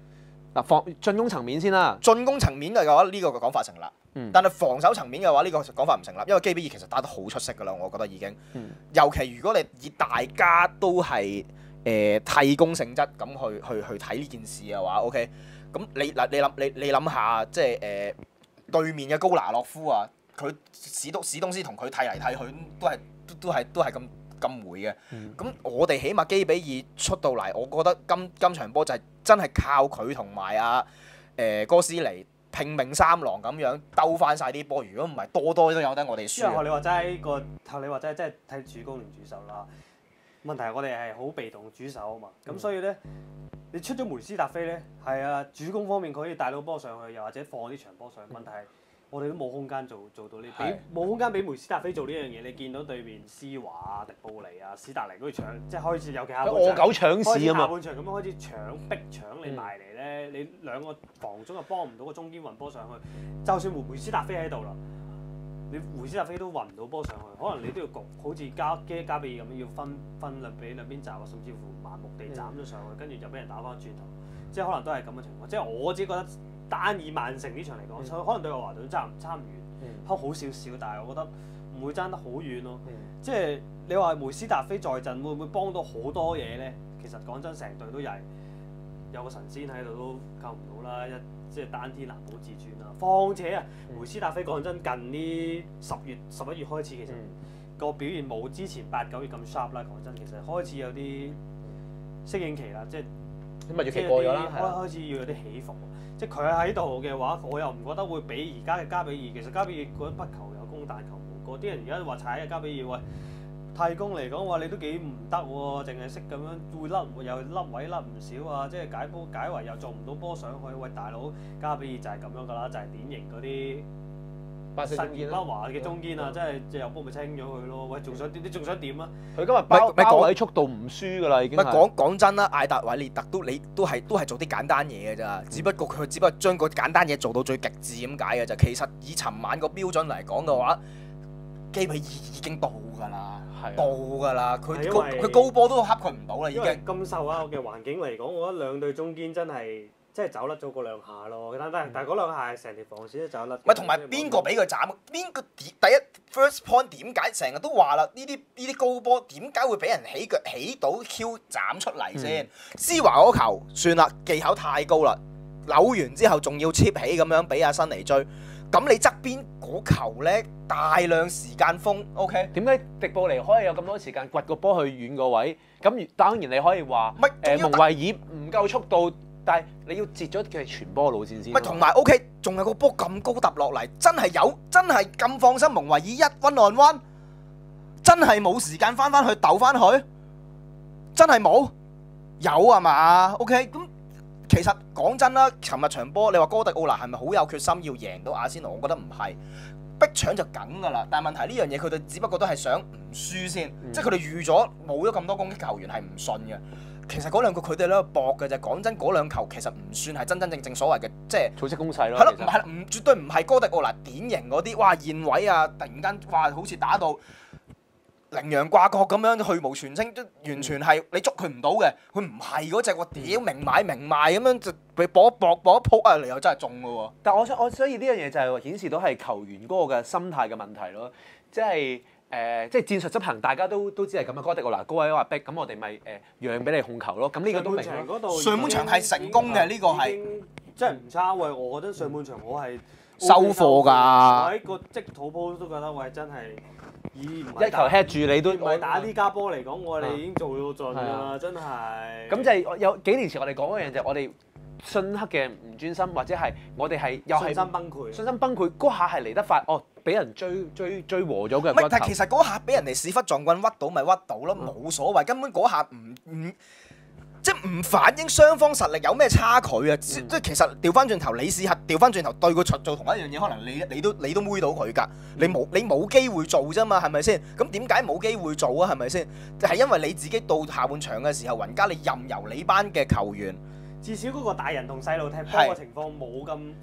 嗱，防進攻層面先啦。 進攻層面嘅話，呢、這個嘅講法成立。 嗯、 但係防守層面嘅話，呢、這個講法唔成立，因為基比爾其實打得好出色㗎啦，我覺得已經。 嗯、尤其如果你以大家都係誒、呃、替攻性質咁去去去睇呢件事嘅話 ，OK，咁你嗱你諗你你諗下，即係誒、呃、對面嘅高拿洛夫啊，佢史東史東斯同佢替嚟替去都係都都係都係咁咁霉嘅。咁、嗯、我哋起碼基比爾出到嚟，我覺得今今場波就係真係靠佢同埋阿誒哥斯尼。拼命三郎咁樣兜翻晒啲波，如果唔係多多都有得我哋輸。 因為學你話齋個，學你話齋即係睇主攻定主守啦。問題係我哋係好被動主守啊嘛，咁、嗯、所以咧，你出咗梅斯達菲咧，係啊，主攻方面佢可以帶到波上去，又或者放啲長波上去。問題係我哋都冇空間做做到呢，俾冇空間俾梅斯達菲做呢樣嘢。你見到對面施華啊、迪布尼啊、史達尼嗰啲搶，即係開始尤其下半場， 惡狗搶市啊嘛。 下半場咁樣開始搶逼搶你埋嚟咧，嗯、你兩個防中又幫唔到個中堅運波上去，就算梅斯達菲喺度啦，你梅斯達菲都運唔到波上去，可能你都要焗，好似加基加比爾咁樣要分分兩俾兩邊閘啊，甚至乎盲目地斬咗上去，跟住就俾人打翻轉頭，即係可能都係咁嘅情況。即係我自己覺得。單以曼城呢場嚟講，嗯、可能對個華頓爭唔爭唔遠，可好少少，但係我覺得唔會爭得好遠咯。嗯、即係你話梅斯達菲在陣會唔會幫到好多嘢咧？其實講真，成隊都係有個神仙喺度都救唔到啦，一即係單天難保至尊啦。況且啊，梅斯達菲講真，近呢十月十一月開始，其實個表現冇之前八九月咁 sharp 啦。講真，其實開始有啲適應期啦，即係咁蜜月期過咗啦， 開開始要有啲起伏。即係佢喺度嘅話，我又唔覺得會比而家嘅加比爾。其實加比爾嗰筆球有攻但求無果，啲人而家話踩嘅加比爾喂替攻嚟講話你都幾唔得喎，淨係識咁樣會甩又甩位甩唔少啊！即係解波解圍又做唔到波上去，喂大佬加比爾就係咁樣㗎啦，就係、是、典型嗰啲。實現不華嘅中堅啊，真係即係有波咪清咗佢咯。喂，仲想點？你仲想點啊？ 佢今日包包位速度唔輸㗎啦，已經。唔係講講真啦，艾達韋列特都你都係都係做啲簡單嘢㗎咋，只不過佢只不過將個簡單嘢做到最極致咁解㗎咋。其實以尋晚個標準嚟講嘅話，基比爾已經到㗎啦，到㗎啦。佢高佢高波都恰佢唔到啦，已經。 咁受壓嘅環境嚟講，我覺得兩隊中堅真係。即係走甩咗嗰兩下咯，但係但係嗰兩下係成條防線都走甩。 唔係同埋邊個俾佢斬？邊個第一 first point 點解成日都話啦？呢啲呢啲高波點解會俾人起腳起到 Q 斬出嚟先？嗯、施華嗰球算啦，技巧太高啦，扭完之後仲要切起咁樣俾阿新尼追。咁你側邊嗰球咧大量時間封 ，OK？ 點解迪布尼可以有咁多時間掘個波去遠個位？咁當然你可以話誒蒙維爾唔夠速度。但係你要截咗佢傳波路線先。 咪同埋 OK， 仲有個波咁高揼落嚟，真係有，真係咁放心。蒙維爾一 one on one，真係冇時間翻翻去鬥翻去，真係冇有啊嘛 ？OK，咁其實講真啦，尋日場波你話哥迪奧拿係咪好有決心要贏到阿仙奴？我覺得唔係，逼搶就梗㗎啦。但係問題呢樣嘢佢哋只不過都係想唔輸先，嗯、即係佢哋預咗冇咗咁多攻擊球員係唔信嘅。其實嗰兩個佢哋喺度搏嘅啫，講真嗰兩球其實唔算係真真正正所謂嘅即係草式攻勢咯。 係咯，唔係唔絕對唔係哥迪奧拿典型嗰啲，哇現位啊，突然間哇好似打到羚羊掛角咁樣去無全清，都完全係你捉佢唔到嘅。佢唔係嗰隻喎，屌明買明賣咁樣就俾搏一搏搏一撲啊，你又真係中嘅喎。 但係我想我所以呢樣嘢就係顯示到係球員嗰個嘅心態嘅問題咯，即係。誒、呃，即係戰術執行，大家都都知係咁啊！哥迪奧拿高位話逼，咁我哋咪誒讓俾你控球咯。咁呢個都明。上半場嗰度， 上半場係成功嘅，呢個係真係唔差喎！我覺得上半場我係收貨㗎。 我喺個即土鋪都覺得喂，真係以唔一球 head 住你都唔係打呢家波嚟講，我哋已經做到盡㗎啦，真係。 咁就係有幾年前我哋講嗰樣就係我哋。深刻嘅唔專心，或者係我哋係又係信心崩潰， 信心崩潰嗰下係嚟得快，哦，俾人追追追和咗嘅。 唔係，但係其實嗰下俾人哋屎忽撞棍屈到咪屈到咯，冇、嗯、所謂。根本嗰下唔唔即係唔反映雙方實力有咩差距啊！嗯、即係其實調翻轉頭，你試下調翻轉頭對佢做同一樣嘢，可能你你都你都妹到佢㗎。你冇你冇機會做啫嘛，係咪先？咁點解冇機會做啊？係咪先？就係、是、因為你自己到下半場嘅時候，雲加你任由你班嘅球員。 至少嗰個大人同細路踢波嘅情況冇咁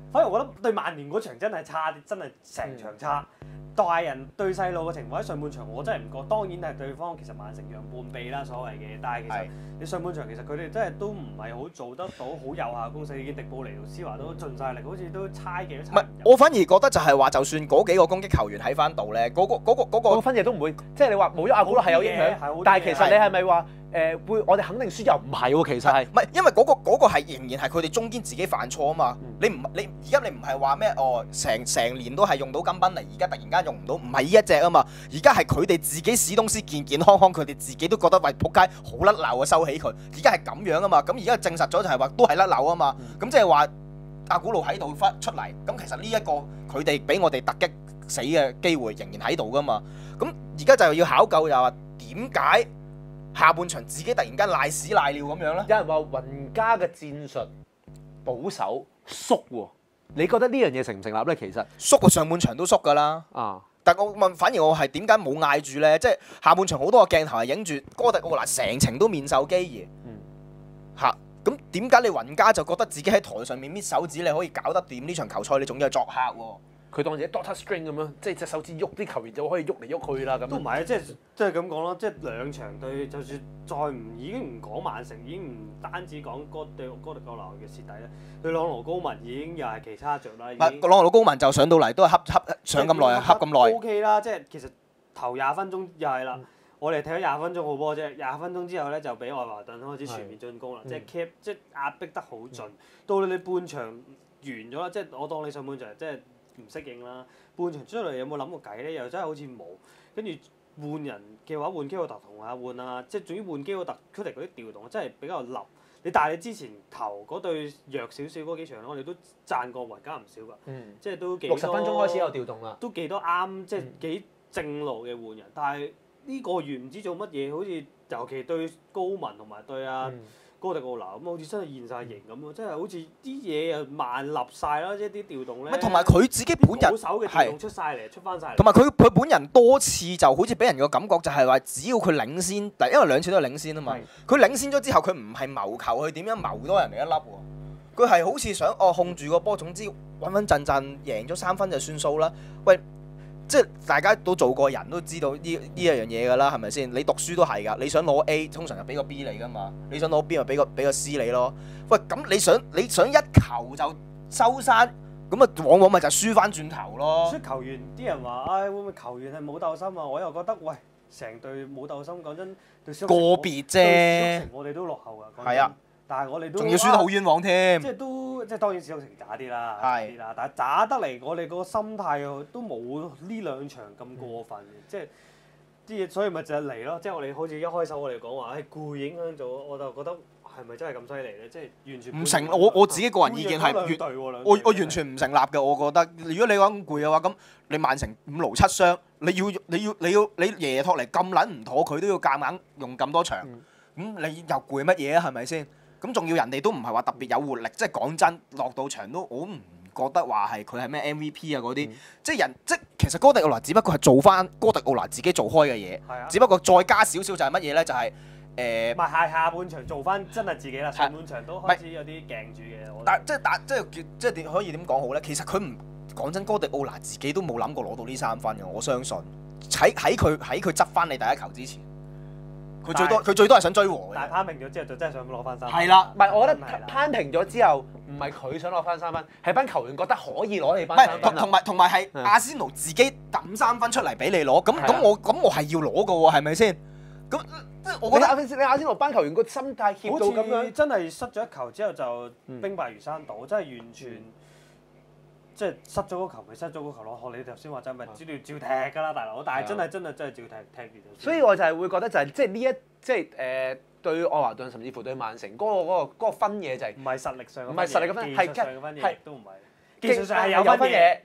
反而我覺得對曼聯嗰場真係差啲，真係成場差。大人對細路嘅情況喺上半場我真係唔覺，當然係對方其實曼城讓半臂啦所謂嘅，但係其實你上半場其實佢哋真係都唔係好做得到好有效攻勢，已經迪布尼同斯華都盡晒力，好似都猜嘅都唔係，我反而覺得就係話，就算嗰幾個攻擊球員喺翻度咧，嗰、個嗰、個嗰、 個個分野都唔會，即係你話冇咗阿古路係有影響，但係其實你係咪話誒會我哋肯定輸又唔係喎？其實係唔係因為嗰、個嗰、個係仍然係佢哋中堅自己犯錯啊嘛？ 嗯、 你唔你而家你唔係話咩哦？成成年都係用到金賓尼，而家突然間用唔到，唔係呢一隻啊嘛？而家係佢哋自己史東斯健健康康，佢哋自己都覺得喂仆街好甩漏啊，收起佢。而家係咁樣啊嘛？咁而家證實咗就係話都係甩漏啊嘛？咁即係話阿古路喺度忽出嚟，咁其實呢一個佢哋俾我哋突擊死嘅機會仍然喺度噶嘛？咁而家就要考究又話點解下半場自己突然間賴屎賴尿咁樣咧？ 有人話雲加嘅戰術保守縮喎，你覺得呢樣嘢成唔成立咧？其實縮個上半場都縮噶啦。 啊， 但我問，反而我係點解冇嗌住咧？即係下半場好多個鏡頭係影住哥迪奧拿成程都面授機宜。 嗯。 嚇！咁點解你雲加就覺得自己喺台上面搣手指，你可以搞得掂呢場球賽？你仲要係作客喎？ 佢當自己 Doctor String 咁樣，即係隻手指喐，啲球員就可以喐嚟喐去啦咁。 都唔係，即係即係咁講咯，即係兩場對，就算再唔已經唔講曼城，已經唔單止講哥對哥迪奧拿嘅蝕底啦，對朗奴高文已經又係其他着啦。 唔係，朗奴高文就上到嚟都係恰恰上咁耐啊，恰咁耐。 O K 啦，即係其實頭廿分鐘又係啦。嗯我哋睇咗廿分鐘好波啫，廿分鐘之後咧就俾愛華頓開始全面進攻啦，即係 keep 即係壓迫得好盡。嗯、到你半場完咗啦，即係我當你上半場即係唔適應啦。半場出嚟有冇諗過計咧？又真係好似冇。跟住換人嘅話，換基奧特同下換啊，即係總之換基奧特出嚟嗰啲調動真係比較立。你但係你之前頭嗰對弱少少嗰幾場我哋都讚過雲加唔少㗎， 嗯、 即係都幾六十分鐘開始有調動啦， 都幾多啱，即係幾正路嘅換人，但係。呢個月唔知做乜嘢，好似尤其對高文同埋對阿哥迪奧拿咁，好似真係現晒形咁喎！真係好似啲嘢又慢立晒啦，即係啲調動咧。 同埋佢自己本人保守嘅調動出晒嚟，出翻晒嚟。 同埋佢佢本人多次就好似俾人個感覺就係話，只要佢領先，嗱因為兩次都係領先啊嘛。佢領先咗之後，佢唔係謀求去點樣謀多人哋一粒喎，佢係好似想哦控住個波，總之穩穩陣陣贏咗三分就算數啦。喂！即係大家都做過人都知道呢呢一樣嘢㗎啦，係咪先？你讀書都係㗎，你想攞 A 通常就俾個 B 你㗎嘛，你想攞 B 咪俾個俾個 C 你咯。喂，咁你想你想一球就收山，咁啊往往咪就輸翻轉頭咯。 所以球員啲人話，唉、哎、會唔會球員係冇鬥心啊？我又覺得喂，成隊冇鬥心，講真對小個別啫。 我哋都落後㗎。 係啊。 但係我哋都仲要輸得好冤枉添， 即係都即係當然史篤城渣啲啦， 係啦，但係渣得嚟，我哋個心態都冇呢兩場咁過分嘅，即係啲嘢，所以咪就係嚟咯。即係我哋好似一開手我哋講話，誒攰影響咗，我就覺得係咪真係咁犀利咧？即係完全唔成。我我自己個人意見係完，我我完全唔成立嘅。我覺得如果你講攰嘅話，咁你曼城五勞七傷，你要你要你要你耶托尼咁撚唔妥，佢都要夾硬用咁多場，咁、嗯、你又攰乜嘢啊？係咪先？咁仲要人哋都唔係話特別有活力，即係講真，落到場都我唔覺得話係佢係咩 M V P 啊嗰啲，嗯、即係人即係其實哥迪奧拿只不過係做翻哥迪奧拿自己做開嘅嘢， 啊、 只不過再加少少就係乜嘢咧？就係、是、誒， 唔係下下半場做翻真係自己啦，上半場都開始有啲鏡住嘅。 但即係但即係即係點可以點講好咧？其實佢唔講真，哥迪奧拿自己都冇諗過攞到呢三分嘅，我相信喺喺佢喺佢執翻你第一球之前。佢最多佢最多係想追和嘅， 但係攀平咗之後就真係想攞翻三分。 係啦， 唔係我覺得攀平咗之後，唔係佢想攞翻三分，係班球員覺得可以攞你翻三分。 同埋同埋係阿仙奴自己揼三分出嚟俾你攞，咁咁我咁我係要攞嘅喎，係咪先？咁即係我覺得你阿仙奴班球員個心態怯到咁樣， 真係失咗一球之後就兵敗如山倒，真係完全。即係失咗嗰球咪失咗嗰球咯，學你頭先話齋咪照照踢㗎啦，大佬！但係真係真係真係照踢踢完就。 所以我就係會覺得就係即係呢一即係誒對愛華頓甚至乎對曼城嗰個嗰個嗰個分野就係唔係實力上， 唔係實力嘅分，係技術上嘅分野， 係都唔係技術上係有分野，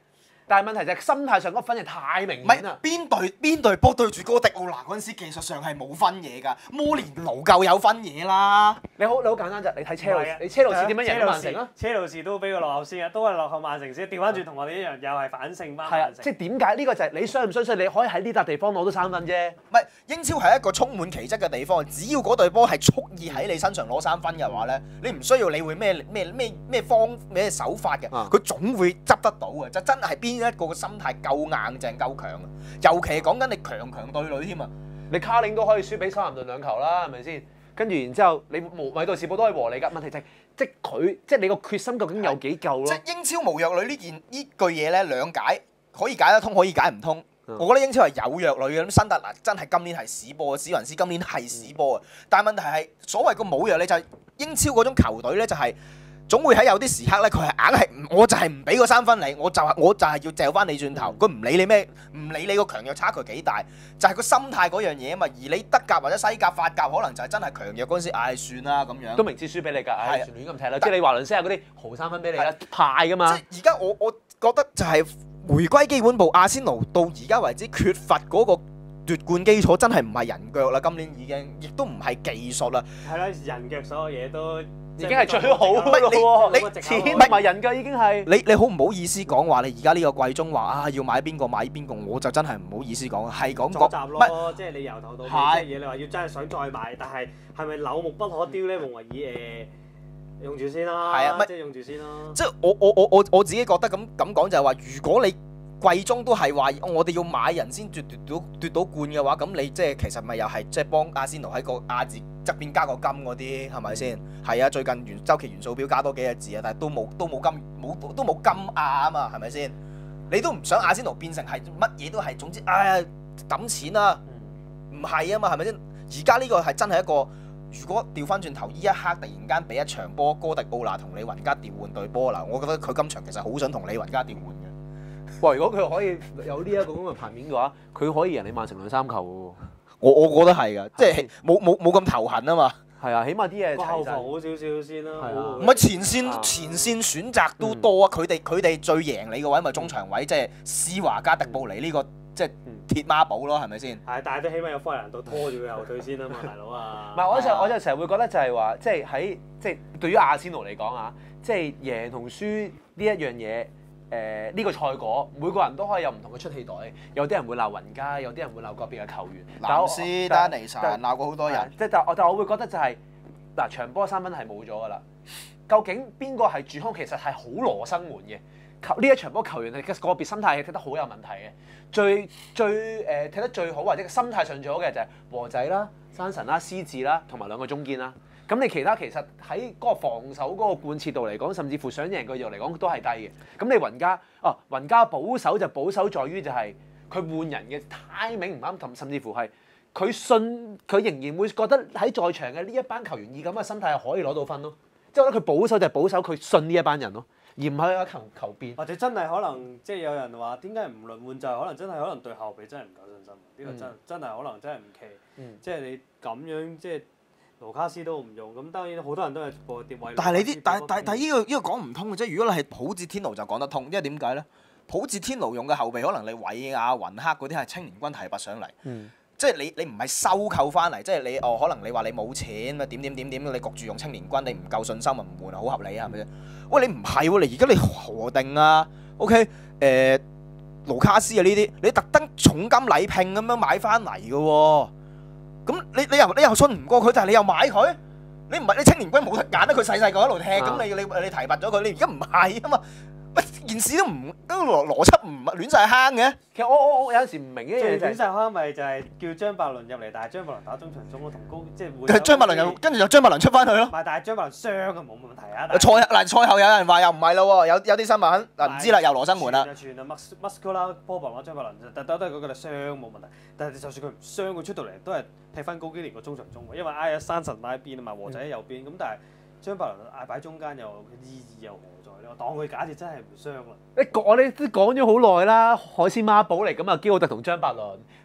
但係問題就係心態上嗰個分係太明唔係顯啦。 邊隊邊隊波對住哥迪奧拿嗰陣時，技術上係冇分嘢㗎。摩連奴夠有分嘢啦。 你好你好簡單啫，你睇車路唔係啊士，你車路士點樣贏車路士曼城啊？ 車路士都俾佢落後先啊，都係落後曼城先。調翻轉同我哋一樣，又係反勝翻係啊曼，城。 即係點解呢個就係你相唔相信你可以喺呢笪地方攞到三分啫？ 唔係英超係一個充滿奇蹟嘅地方，只要嗰隊波係蓄意喺你身上攞三分嘅話咧，你唔需要理會咩咩咩咩方咩手法嘅， 啊佢總會執得到嘅。就真係邊一個嘅心態夠硬淨夠強啊！尤其係講緊你強強對壘添啊！ 你卡領都可以輸俾修咸頓兩球啦，係咪先？跟住然之後，你無米杜士堡都可以和你㗎。問題就係、即係佢，即係你個決心究竟有幾夠咯？ 即係英超無弱旅呢件呢句嘢咧，兩解可以解得通，可以解唔通。 嗯我覺得英超係有弱旅嘅，咁新特蘭真係今年係屎波，史雲斯今年係屎波啊！但係問題係所謂個冇弱旅就係英超嗰種球隊咧，就係、總會喺有啲時刻咧，佢係硬係唔，我就係唔俾個三分你，我就係我就係要掉翻你轉頭，佢唔理你咩，唔理你個強弱差距幾大，就係、個心態嗰樣嘢啊嘛。而你德甲或者西甲、法甲可能就係真係強弱嗰陣時，唉、算啦咁樣。 都明知輸俾你㗎，唉， 係啊全亂咁踢啦。即係你華倫西亞嗰啲豪三分俾你啦，派㗎嘛。 即係而家我我覺得就係回歸基本步，阿仙奴到而家為止缺乏嗰個奪冠基礎，真係唔係人腳啦。今年已經，亦都唔係技術啦。 係啦，人腳所有嘢都已已經係最好㗎咯喎， 你錢同埋人腳已經係。 你你好唔好意思講話？你而家呢個季中話啊要買邊個買邊個，我就真係唔好意思講，係講作講集咯，即係你由頭到尾係即係嘢，你話要真係想再買，但係係咪朽木不可雕咧？夢維爾誒用住先啦， 係啊乜即係用住先啦。 即係我我我我我自己覺得咁咁講就係話，如果你季中都係話我哋要買人先奪奪到奪到冠嘅話，咁你即係其實咪又係即係幫阿仙奴喺個亞字側邊加個金嗰啲係咪先？係啊，最近元週期元素表加多幾個字啊，但係都冇都冇金冇都冇金亞啊嘛，係咪先？你都唔想阿仙奴變成係乜嘢都係，總之唉揼錢啦，唔係啊嘛，係咪先？而家呢個係真係一個。如果調翻轉頭，呢一刻突然間俾一場波，哥迪奧拿同李雲加調換隊波啦，我覺得佢今場其實好想同李雲加調換嘅。 哇！如果佢可以有呢一個咁嘅牌面嘅話，佢可以贏你曼城兩三球喎。 我我覺得係㗎，即係冇冇冇咁頭痕啊嘛。 係啊，起碼啲嘢個後防齊晒。 好少少先啦。 係啊好唔係前線啊前線選擇都多啊，佢哋佢哋最贏你個位咪中場位，即係施華加迪布尼呢個即係鐵孖寶咯，係咪先？ 係，但係都起碼有科蘭度拖住佢後腿先啊嘛，大佬啊！ 唔係，我就我就成日會覺得就係話，即係喺即係對於阿仙奴嚟講啊，即係贏同輸呢一樣嘢，誒呢個賽果，每個人都可以有唔同嘅出氣袋。有啲人會鬧雲加，有啲人會鬧個別嘅球員。但我藍斯丹尼神但鬧過好多人。 即係但我但我會覺得就係、嗱場波三分係冇咗㗎啦。究竟邊個係主康？其實係好羅生門嘅。球呢一場波球員係個別心態係踢得好有問題嘅。最最誒、呃、踢得最好或者心態上最好嘅就係和仔啦、山神啦、獅子啦，同埋兩個中堅啦。咁你其他其實喺嗰個防守嗰個貫徹度嚟講，甚至乎想贏個度嚟講都係低嘅。咁你雲加哦，雲加保守就保守在於就係佢換人嘅 timing 唔啱，同甚至乎係佢信佢仍然會覺得喺在，在場嘅呢一班球員以咁嘅心態係可以攞到分咯。即係我覺得佢保守就係保守佢信呢一班人咯，而唔係喺求求變。 或者真係可能即係有人話點解唔輪換就係可能真係可能對後備真係唔夠信心。呢、個真、 嗯真係可能真係唔奇。 嗯即係你咁樣即係盧卡斯都唔用，咁當然好多人都係播碟位。 但係你啲，但係但係但係呢個呢個講唔通嘅啫。如果你係普捷天奴就講得通，因為點解咧？普捷天奴用嘅後備可能你韋亞、雲克嗰啲係青年軍提拔上嚟， 嗯即係你你唔係收購翻嚟，即係你哦可能你話你冇錢啊點點點點，你焗住用青年軍，你唔夠信心啊唔換啊，好合理啊係咪先？喂你唔係喎，你而家你何定啊 ？OK 誒、盧卡斯啊呢啲，你特登重金禮聘咁樣買翻嚟嘅喎，咁你你又你又信唔過佢，但係你又買佢。你唔係你青年軍冇得揀啦，佢細細個喺度踢，咁、 啊你你你提拔咗佢，你而家唔係啊嘛？喂，件事都唔都邏邏輯唔亂晒坑嘅。 其實我我我有陣時唔明一樣最嘢就係、 短曬坑咪就係叫張伯倫入嚟，但係張伯倫打中場中咯，同高即係換。 張伯倫又跟住就張伯倫出翻去咯唔。係，但係張伯倫傷啊，冇問題啊。但係賽嗱賽後有人話又唔係咯喎，有有啲新聞嗱唔知啦，又羅生門啦。 傳啊傳啊，Mus Muscular 波伯啦，張伯倫就得得都係嗰個傷冇問題。但係就算佢唔傷，佢出到嚟都係踢翻高基連個中場中喎，因為挨咗山神拉邊啊嘛，和仔喺右邊。咁但係張伯倫嗌擺中間又意義又何在咧？我當佢假設真係唔傷啦。 你講我哋都講咗好耐啦，海鮮孖寶嚟咁啊，基奧特同張伯倫。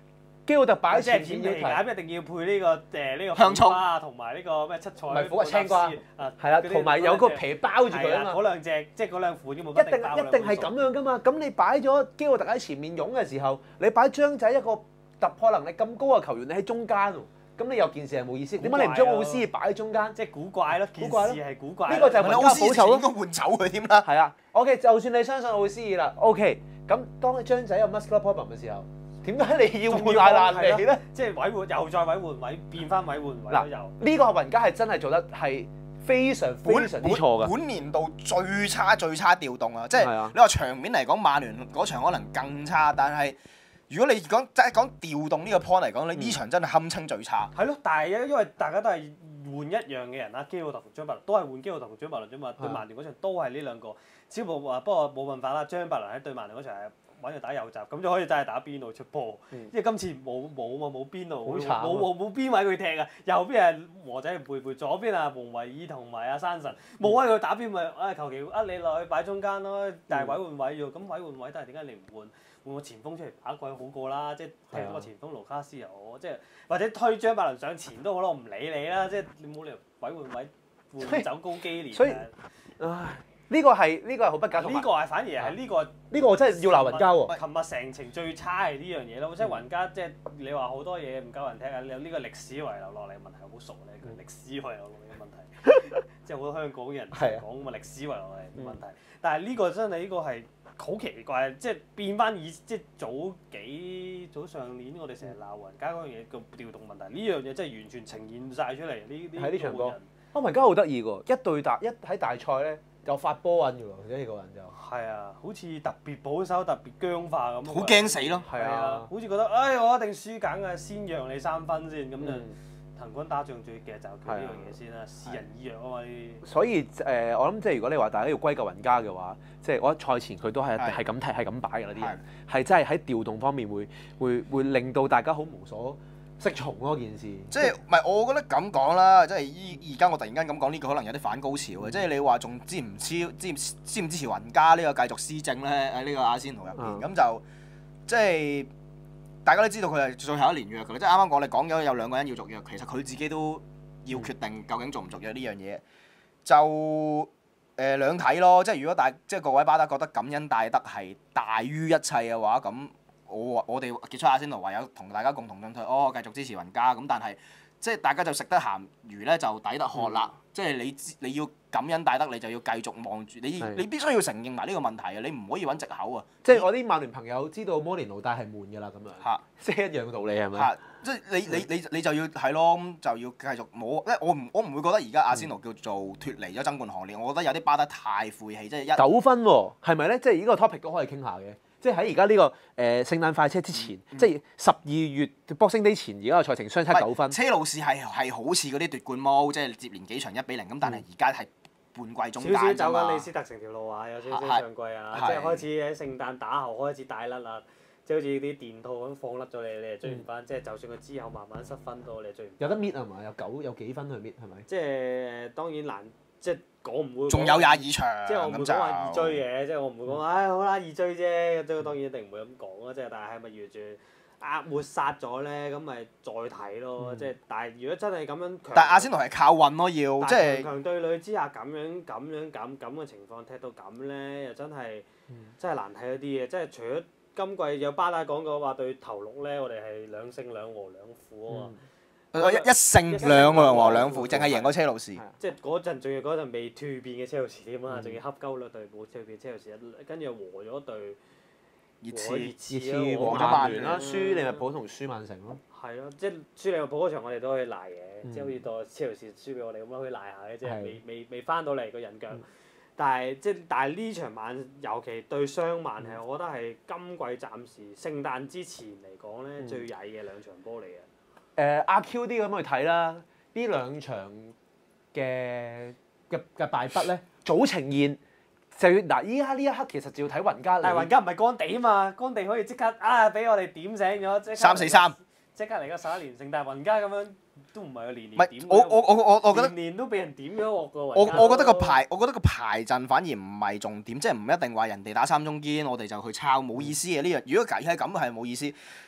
基奧特擺喺即係前面要提， 甜味鹼一定要配呢個誒呢個香葱苦瓜啊，同埋呢個咩七彩唔係苦瓜青瓜啊， 係啦， 嗰啲同埋有個皮包住佢啊嘛。 嗰兩隻即係嗰兩款啫嘛， 一定一定係咁樣噶嘛，咁你擺咗基奧特喺前面擁嘅時候，你擺張仔一個突破能力咁高嘅球員，你喺中間喎，咁你有件事係冇意思。點解你唔將奧斯擺喺中間？ 即係古怪咯，件古怪咯事係古怪。 呢個就係雲加補酬咯。 應該換走佢添啦。 係啊，OK，就算你相信奧斯爾啦，OK，咁當你張仔有 muscular problem 嘅時候，點解你要換艾蘭尼咧？ 即係委換又再委換位，變翻委換位都有。 呢個雲加係真係做得係非常非常之錯㗎。 本年度最差最差調動啊！即係係啊你話場面嚟講，曼聯嗰場可能更差，但係如果你講即係講調動呢個 point 嚟講，你呢場真係堪稱最差。 係咯，但係因為大家都係換一樣嘅人啦，基奧特同張伯倫都係換基奧特同張伯倫啫嘛。對曼聯嗰場都係呢兩個，只不過話不過冇辦法啦。張伯倫喺對曼聯嗰場係揾佢打右閘，咁就可以真係打邊路出波。因為今次冇冇嘛冇邊路，冇好慘冇冇邊位佢踢啊！右邊係和仔貝貝，左邊啊蒙維爾同埋阿山神，冇位佢打邊咪啊求其啊你落去擺中間咯，但係委換位喎，咁委換位都係點解你唔換？換個前鋒出嚟打鬼好過啦，即係踢個前鋒盧卡斯又好，即係或者推張伯倫上前都好啦，我唔理你啦，即係你冇理由委換位換走高基連。 所以，唉，呢個係呢個係好不解。 呢個係反而係呢個呢個我真係要鬧雲加喎。 琴日成程最差係呢樣嘢咯，即係雲加即係你話好多嘢唔夠人踢啊，你有呢個歷史遺留落嚟嘅問題好熟咧，佢歷史遺留落嚟嘅問題，即係好多香港人講嘛歷史遺留落嚟嘅問題，但係呢個真係呢個係。好奇怪，即係變翻以即係早幾早上年我哋成日鬧雲加嗰樣嘢個調動問題，呢樣嘢真係完全呈現晒出嚟。呢呢喺呢場波，阿雲加好得意喎，一對大一喺大賽咧就發波癮㗎喎，呢個人就係啊，好似特別保守、特別僵化咁。 好驚死咯！ 係啊， 好似覺得唉、哎，我一定輸緊嘅，先讓你三分先咁就。嗯行軍打仗最嘅就佢呢樣嘢先啦，示人以弱啊嘛呢啲。 所以誒、呃，我諗即係如果你話大家要歸咎雲加嘅話，即係我覺得賽前佢都係係咁踢係咁擺㗎啦啲人，係真係喺調動方面會會會令到大家好無所適從咯件事。 即係唔係我覺得咁講啦，即係依而家我突然間咁講呢個可能有啲反高潮嘅，即係你話仲支唔支支支唔支持雲加呢個繼續施政咧？喺呢個阿仙奴入邊咁就即係。大家都知道佢係最後一年約㗎啦，即係啱啱我哋講咗有兩個人要續約，其實佢自己都要決定究竟續唔續約呢樣嘢，就誒、呃、兩睇咯。即係如果大即係各位巴打覺得感恩戴德係大於一切嘅話，咁我我哋傑出阿仙奴唯有同大家共同進退，哦繼續支持雲加。咁但係即係大家就食得鹹魚咧，就抵得渴啦。嗯、即係你你要感恩戴德，你就要繼續望住你，你必須要承認埋呢個問題啊！你唔可以揾藉口啊！ 即係我啲曼聯朋友知道摩連奴帶係悶㗎啦，咁樣，即係一樣嘅道理係咪？ 嚇！即係你你你你就要係咯，咁就要繼續冇，即係我唔我唔會覺得而家阿仙奴叫做脫離咗爭冠行列，我覺得有啲巴得太晦氣，即係一九分喎，係咪咧？即係呢個 topic 都可以傾下嘅。即係喺而家呢個誒、呃、聖誕快車之前，嗯、即係十二月 Boxing Day 前，而家個賽程相差九分。 車路士係係好似嗰啲奪冠魔，即係接連幾場一比零咁，但係而家係半季中間少少走嘛緊李斯特城條路啊，有少少上季啊，即係開始喺聖誕打後開始大甩啦，即係好似啲電套咁放甩咗你，你係追唔翻。嗯、即係就算佢之後慢慢失分到，你係追唔翻。 有得搣係嘛？有九有幾分去搣係咪？ 即係當然難，即係我唔會。 仲有廿二場， 即係我唔會講話易追嘅，即係我唔會講唉好啦易追啫，即係當然一定唔會咁講啦。即係但係係咪完全壓抹殺咗咧？咁咪再睇咯。即係但係如果真係咁樣強， 但係阿仙奴係靠運咯，要即係強對壘之下咁樣咁樣咁咁嘅情況踢到咁咧，又真係真係難睇一啲嘢。即係除咗今季有巴打講過話對頭六咧，我哋係兩勝兩和兩負啊嘛。 一一勝兩和和兩負，淨係贏過車路士。 即係嗰陣仲要嗰陣未蛻變嘅車路士添啊，仲要恰鳩兩隊冇蛻變嘅車路士，跟住又和咗隊熱刺， 熱刺熱刺和曼聯啦，輸利物浦同輸曼城咯。 係咯，即係輸利物浦嗰場我哋都可以賴嘅，即係好似當車路士輸俾我哋咁樣可以賴下嘅，即係未未未翻到嚟個人腳。但係即係但係呢場曼，尤其對雙曼係，我覺得係今季暫時聖誕之前嚟講咧最曳嘅兩場波嚟嘅。 誒阿 Q 啲咁去睇啦，呢兩場嘅嘅嘅敗筆咧，早呈現就要嗱，依家呢一刻其實就要睇雲加。 但係雲加唔係乾地啊嘛，乾地可以即刻啊俾我哋點醒咗，即刻三四三， 即刻嚟個十一連勝。但係雲加咁樣都唔係個年年點。 我我我我我覺得年年都俾人點咗喎個雲加。我我覺得個排，我覺得個排陣反而唔係重點，即係唔一定話人哋打三中堅，我哋就去抄，冇意思嘅呢樣。如果假如係咁係冇意思。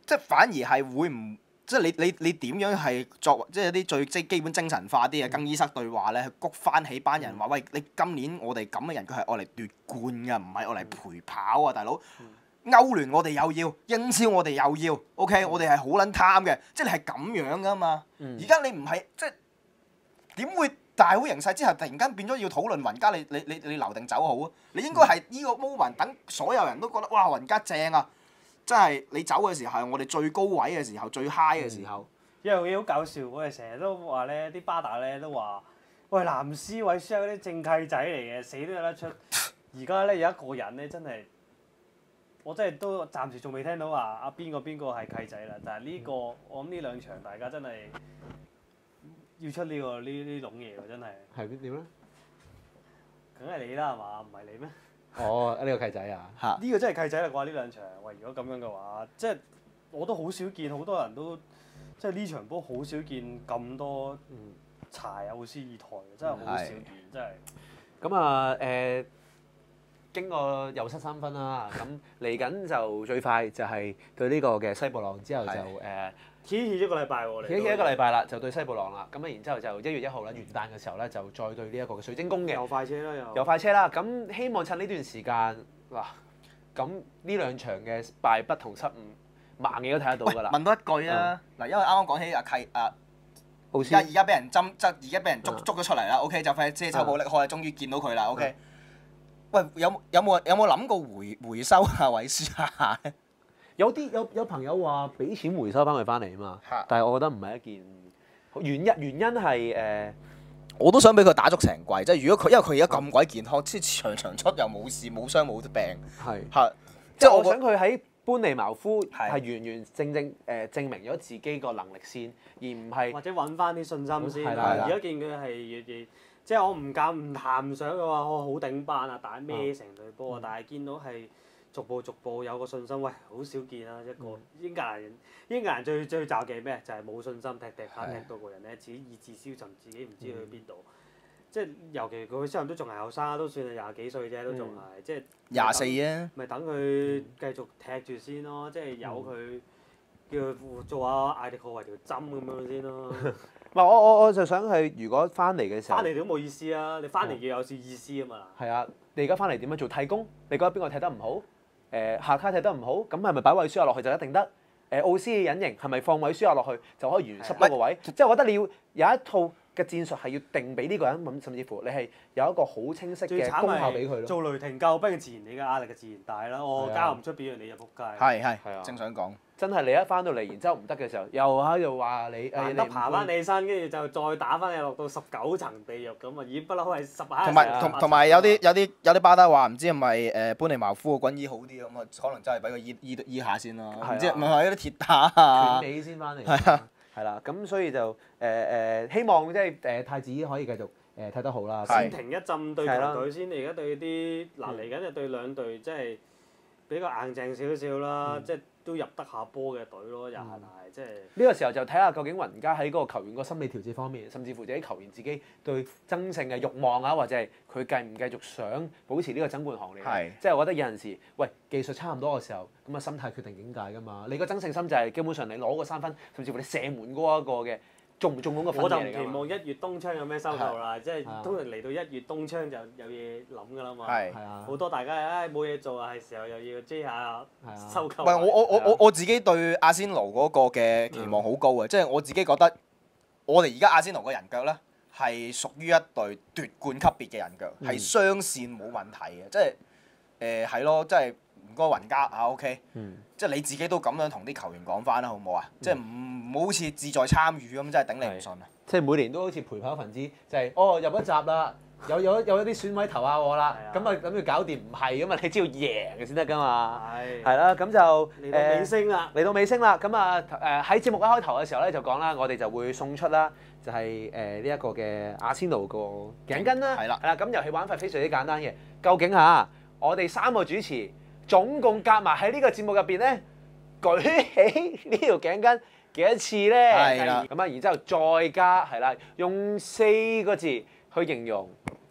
即係反而係會唔即係你你你點樣係作即係一啲最即係基本精神化啲嘅更衣室對話咧，去谷翻起班人話：喂，你今年我哋咁嘅人，佢係愛嚟奪冠㗎，唔係愛嚟陪跑啊，大佬！歐聯我哋又要，英超我哋又要 ，OK， 我哋係好撚貪嘅，即係你係咁樣㗎嘛。而家你唔係即係點會大會形勢之下突然間變咗要討論雲加，你你你你留定走好啊？你應該係呢個 moment 等所有人都覺得哇雲加正啊！真係你走嘅時候係我哋最高位嘅時候，最 high 嘅時候。 一樣嘢好搞笑，我哋成日都話咧，啲巴打咧都話：喂，藍斯韋斯嗰啲正契仔嚟嘅，死都有得出。而家咧有一個人咧真係，我真係都暫時仲未聽到話啊邊個邊個係契仔啦。但係呢、呢個我諗呢兩場大家真係要出呢、呢個呢呢種嘢喎，真係。 係邊點咧？ 梗係你啦，係嘛？唔係你咩？ 哦，呢、呢個契仔啊！ 嚇呢個真係契仔啦啩？呢兩場，喂，如果咁樣嘅話，即係我都好少見，好多人都即係呢場波好少見咁多柴奧斯二台，真係好少見，真係。 咁啊誒，經過又失三分啦，咁嚟緊就最快就係對呢個嘅西布朗，之後就誒歇歇一個禮拜喎， 歇歇一個禮拜啦，就對西布朗啦。咁啊，然之後就一月一號啦，元旦嘅時候咧，就再對呢一個嘅水晶宮嘅。 又快車啦，又。 有快車啦，咁希望趁呢段時間嗱，咁呢兩場嘅敗筆同失誤，盲嘢都睇得到㗎啦。 問多一句啊，嗱，因為啱啱講起阿契啊， 奧斯而家而家俾人針，即係而家俾人捉捉咗出嚟啦。OK，就快遮羞布力開，終於見到佢啦。OK，喂，有有冇有冇諗過回回收下韋斯下咧？ 有啲有有朋友話俾錢回收翻佢翻嚟啊嘛， 嚇但係我覺得唔係一件原因，原因係誒， 我都想俾佢打足成季，即係如果佢因為佢而家咁鬼健康，即係場場出又冇事冇傷冇病， 係係即係我想佢喺班尼茅夫係係完完正正誒證明咗自己個能力先，而唔係或者揾翻啲信心先。 係啦而家見佢係越越，即係我唔敢唔談唔上嘅話，我好頂班啊，打孭成隊波啊，但係見到係。逐步逐步有個信心，喂，好少見啊！一個英格蘭人，英格蘭最最罩嘅咩？就係冇信心，踢踢下踢到個人咧，自己意志消沉，自己唔知去邊度。即係尤其佢雖然都仲係後生，都算係廿幾歲啫，都仲係即係廿四啊， 咪等佢繼續踢住先咯，即係由佢叫佢做下艾迪科為條針咁樣先咯。 唔係我我我就想係如果翻嚟嘅時候， 翻嚟都冇意思啊！你翻嚟要有少意思啊嘛。 係啊，你而家翻嚟點樣做替工？你覺得邊個踢得唔好？誒下卡踢得唔好，咁係咪擺韋舒亞落去就一定得？誒奧斯嘅隱形係咪放韋舒亞落去就可以完濕多個位？即係我覺得你要有一套嘅戰術係要定俾呢個人，咁甚至乎你係有一個好清晰嘅功效俾佢咯。 做雷霆救兵，自然你嘅壓力就自然大啦。我交唔出表現，你就仆街。 係係係啊， 正想講。 真係你一翻到嚟，然之後唔得嘅時候，又喺度話你誒難得爬翻你身，跟住就再打翻你落到十九層地獄咁啊！已經不嬲係十下。 同埋同同埋有啲有啲有啲巴打話唔知係咪誒班尼茅夫個軍醫好啲咁啊？可能真係俾佢醫醫醫下先咯。唔知唔係啲鐵打啊。 斷尾先翻嚟。 係啊。 係啦，咁所以就誒誒希望即係誒太子可以繼續誒踢得好啦。 先停一陣對球隊先，你而家對啲嗱嚟緊就對兩隊即係比較硬淨少少啦，即係。都入得下波嘅隊咯，又係即係呢個時候就睇下究竟雲加喺嗰個球員個心理調節方面，甚至乎自己球員自己對爭勝嘅慾望啊，或者係佢繼唔繼續想保持呢個爭冠行列。係，即係我覺得有陣時，喂技術差唔多嘅時候，咁啊心態決定境界㗎嘛。你個爭勝心就係基本上你攞個三分，甚至乎你射門嗰一個嘅。中唔中嗰個分我就唔期望一月冬窗有咩收購啦，即係通常嚟到一月冬窗就有嘢諗㗎啦嘛。係啊，好多大家唉冇嘢做啊，係時候又要追下收購。 唔係我我我我我自己對阿仙奴嗰個嘅期望好高嘅，即係我自己覺得我哋而家阿仙奴嘅人腳咧係屬於一隊奪冠級別嘅人腳，係雙線冇問題嘅，即係誒係咯，即係。嗰個雲加啊 OK，嗯、即係你自己都咁樣同啲球員講翻啦，好唔好啊？嗯、即係唔好好似志在參與咁，真係頂你唔順啊！ 即係每年都好似陪跑分子，就係、是、哦入一集啦，有有有一啲選委投下我啦，咁啊咁要搞掂，唔係咁嘛，你只要贏先得㗎嘛。係。係啦，咁就嚟到尾聲啦。嚟、 呃、到尾聲啦，咁啊誒喺節目一開頭嘅時候咧就講啦，我哋就會送出啦，就係誒呢一個嘅阿仙奴個頸巾啦。係啦。係啦，咁遊戲玩法非常之簡單嘅，究竟嚇我哋三個主持。總共夾埋喺呢個節目入邊咧，舉起呢條頸巾幾多次咧？係啦。咁啊，然之後再加係啦，用四個字去形容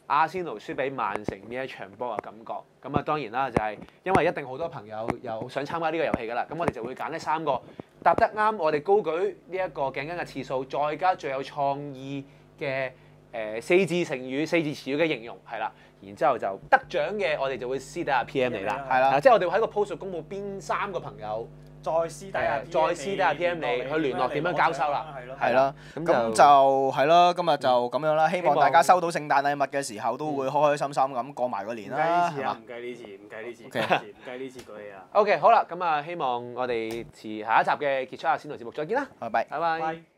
阿仙奴輸俾曼城呢一場波嘅感覺。咁啊當然啦，就係、是、因為一定好多朋友有想參加呢個遊戲㗎啦，咁我哋就會揀呢三個答得啱我哋高舉呢一個頸巾嘅次數，再加最有創意嘅誒、呃、四字成語、四字詞語嘅形容係啦，然之後就得獎嘅我哋就會私底下 P M 你啦， 係啦， 即係我哋會喺個 post 度公佈邊三個朋友。 再私底下再私底下 P M 你去聯絡點樣交收啦， 係啦， 咁咁就係咯，今日就咁樣啦。希望大家收到聖誕禮物嘅時候都會開開心心咁過埋個年啦，係嘛？ 唔計呢次，唔計呢次，唔 OK 計呢次，唔計呢次舉起啦。 OK， 好啦，咁啊，希望我哋遲下一集嘅傑出阿仙奴節目再見啦， 拜拜。 拜拜。 拜。